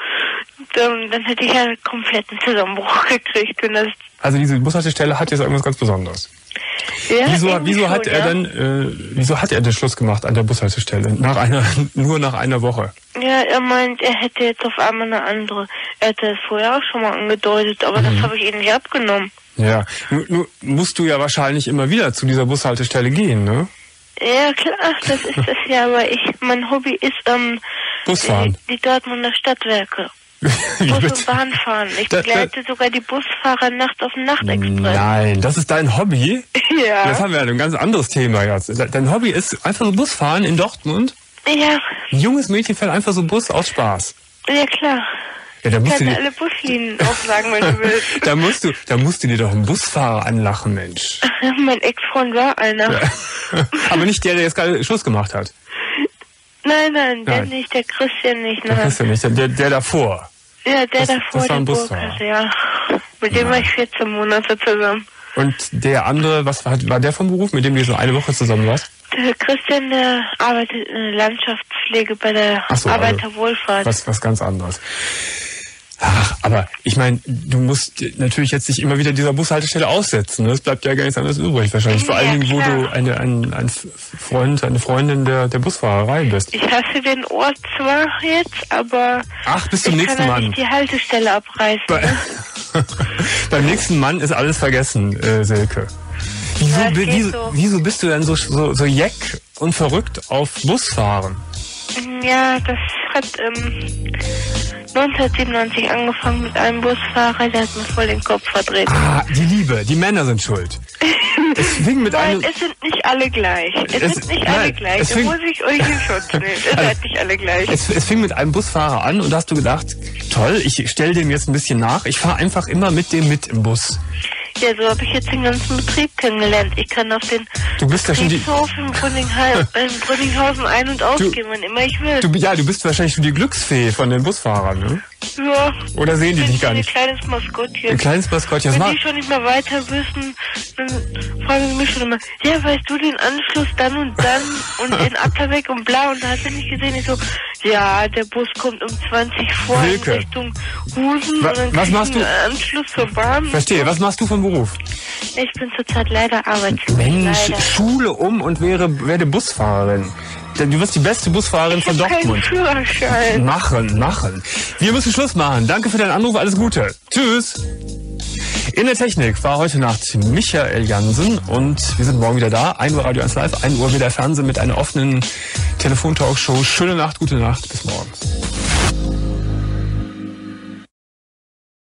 Dann, dann hätte ich ja einen kompletten Zusammenbruch gekriegt. Wenn das also diese Bushaltestelle hat jetzt irgendwas ganz Besonderes. Ja, wieso wieso schon, hat er ja. denn äh, wieso hat er den Schluss gemacht an der Bushaltestelle nach einer nur nach einer Woche? Ja, er meint, er hätte jetzt auf einmal eine andere. Er hatte es vorher auch schon mal angedeutet, aber mhm. das habe ich ihm nicht abgenommen. Ja, nun, nun musst du ja wahrscheinlich immer wieder zu dieser Bushaltestelle gehen, ne? Ja, klar, das ist es ja, aber ich, mein Hobby ist ähm, Busfahren. Die, die Dortmunder Stadtwerke. Bus und Bahn fahren. Ich da, begleite da, sogar die Busfahrer nachts auf dem Nachtexpress. Nein, das ist dein Hobby? Ja. Das haben wir ja ein ganz anderes Thema jetzt. Dein Hobby ist einfach so Busfahren in Dortmund? Ja. Ein junges Mädchen fährt einfach so Bus aus Spaß. Ja, klar. Ja, da musst ich kann du dir, alle Buslinien aufsagen, wenn du willst. da musst du, da musst du dir doch einen Busfahrer anlachen, Mensch. Mein Ex-Freund war einer. Ja. Aber nicht der, der jetzt gerade Schluss gemacht hat. Nein, nein, der nein. nicht, der Christian nicht, nein. Der Christian nicht, der, der davor. Ja, der das, davor, das war ein der Busfahrer. Burkhardt, ja. Mit dem Ja. war ich vierzehn Monate zusammen. Und der andere, was war, war der vom Beruf, mit dem du so eine Woche zusammen warst? Der Christian, der arbeitet in der Landschaftspflege bei der Ach so, Arbeiterwohlfahrt. Also was, was ganz anderes. Ach, aber ich meine, du musst natürlich jetzt nicht immer wieder dieser Bushaltestelle aussetzen. Es bleibt ja gar nichts anderes übrig wahrscheinlich. Vor Ja, allen Dingen, wo klar. du eine, ein, ein Freund, eine Freundin der, der Busfahrerei bist. Ich hasse den Ort zwar jetzt, aber Ach, bis zum ich nächsten kann ja Mann. nicht die Haltestelle abreißen. Bei, Ne? beim nächsten Mann ist alles vergessen, äh, Silke. Wieso, Ja, es bi- geht wieso, so. wieso bist du denn so, so, so jeck und verrückt auf Busfahren? Ja, das hat ähm, neunzehnhundertsiebenundneunzig angefangen mit einem Busfahrer, der hat mir voll den Kopf verdreht. Ah, die Liebe, die Männer sind schuld. Es fing mit Nein, einem... es sind nicht alle gleich. Es, Es- sind nicht nein, alle gleich. es Da fing- muss ich euch in Schutz nehmen. Ihr Also, seid nicht alle gleich. Es, es fing mit einem Busfahrer an und da hast du gedacht, toll, ich stelle dem jetzt ein bisschen nach. Ich fahre einfach immer mit dem mit im Bus. Ja, so habe ich jetzt den ganzen Betrieb kennengelernt. Ich kann auf den Du bist ja schon die... Betriebshof in Brünningha- in Brünninghausen ein- und ausgehen, wann immer ich will. Du, ja, du bist wahrscheinlich schon die Glücksfee von den Busfahrern, ne? Ja. Oder sehen die Ich bin dich gar so ein nicht? kleines Maskottchen. Ein kleines Maskottchen. Das Wenn war, die schon nicht mehr weiter wissen, dann fragen sie mich schon immer, ja, weißt du den Anschluss dann und dann und den Abfahrweg und bla, und da hast du nicht gesehen. Ich so, ja, der Bus kommt um zwanzig vor in Silke. Richtung Husen Wa- und dann was krieg ich machst du? einen Anschluss zur Bahn. verstehe, was machst du vom Beruf? Ich bin zurzeit leider arbeitslos. Mensch, leider. Schule um und wäre, werde Busfahrerin. Denn du wirst die beste Busfahrerin Ich von habe keinen Dortmund. Führerschein. Machen, machen. Wir müssen Schluss machen. Danke für deinen Anruf, alles Gute. Tschüss. In der Technik war heute Nacht Michael Jansen und wir sind morgen wieder da. ein Uhr Radio eins Live, ein Uhr wieder Fernsehen mit einer offenen Telefontalkshow. Schöne Nacht, gute Nacht, bis morgen.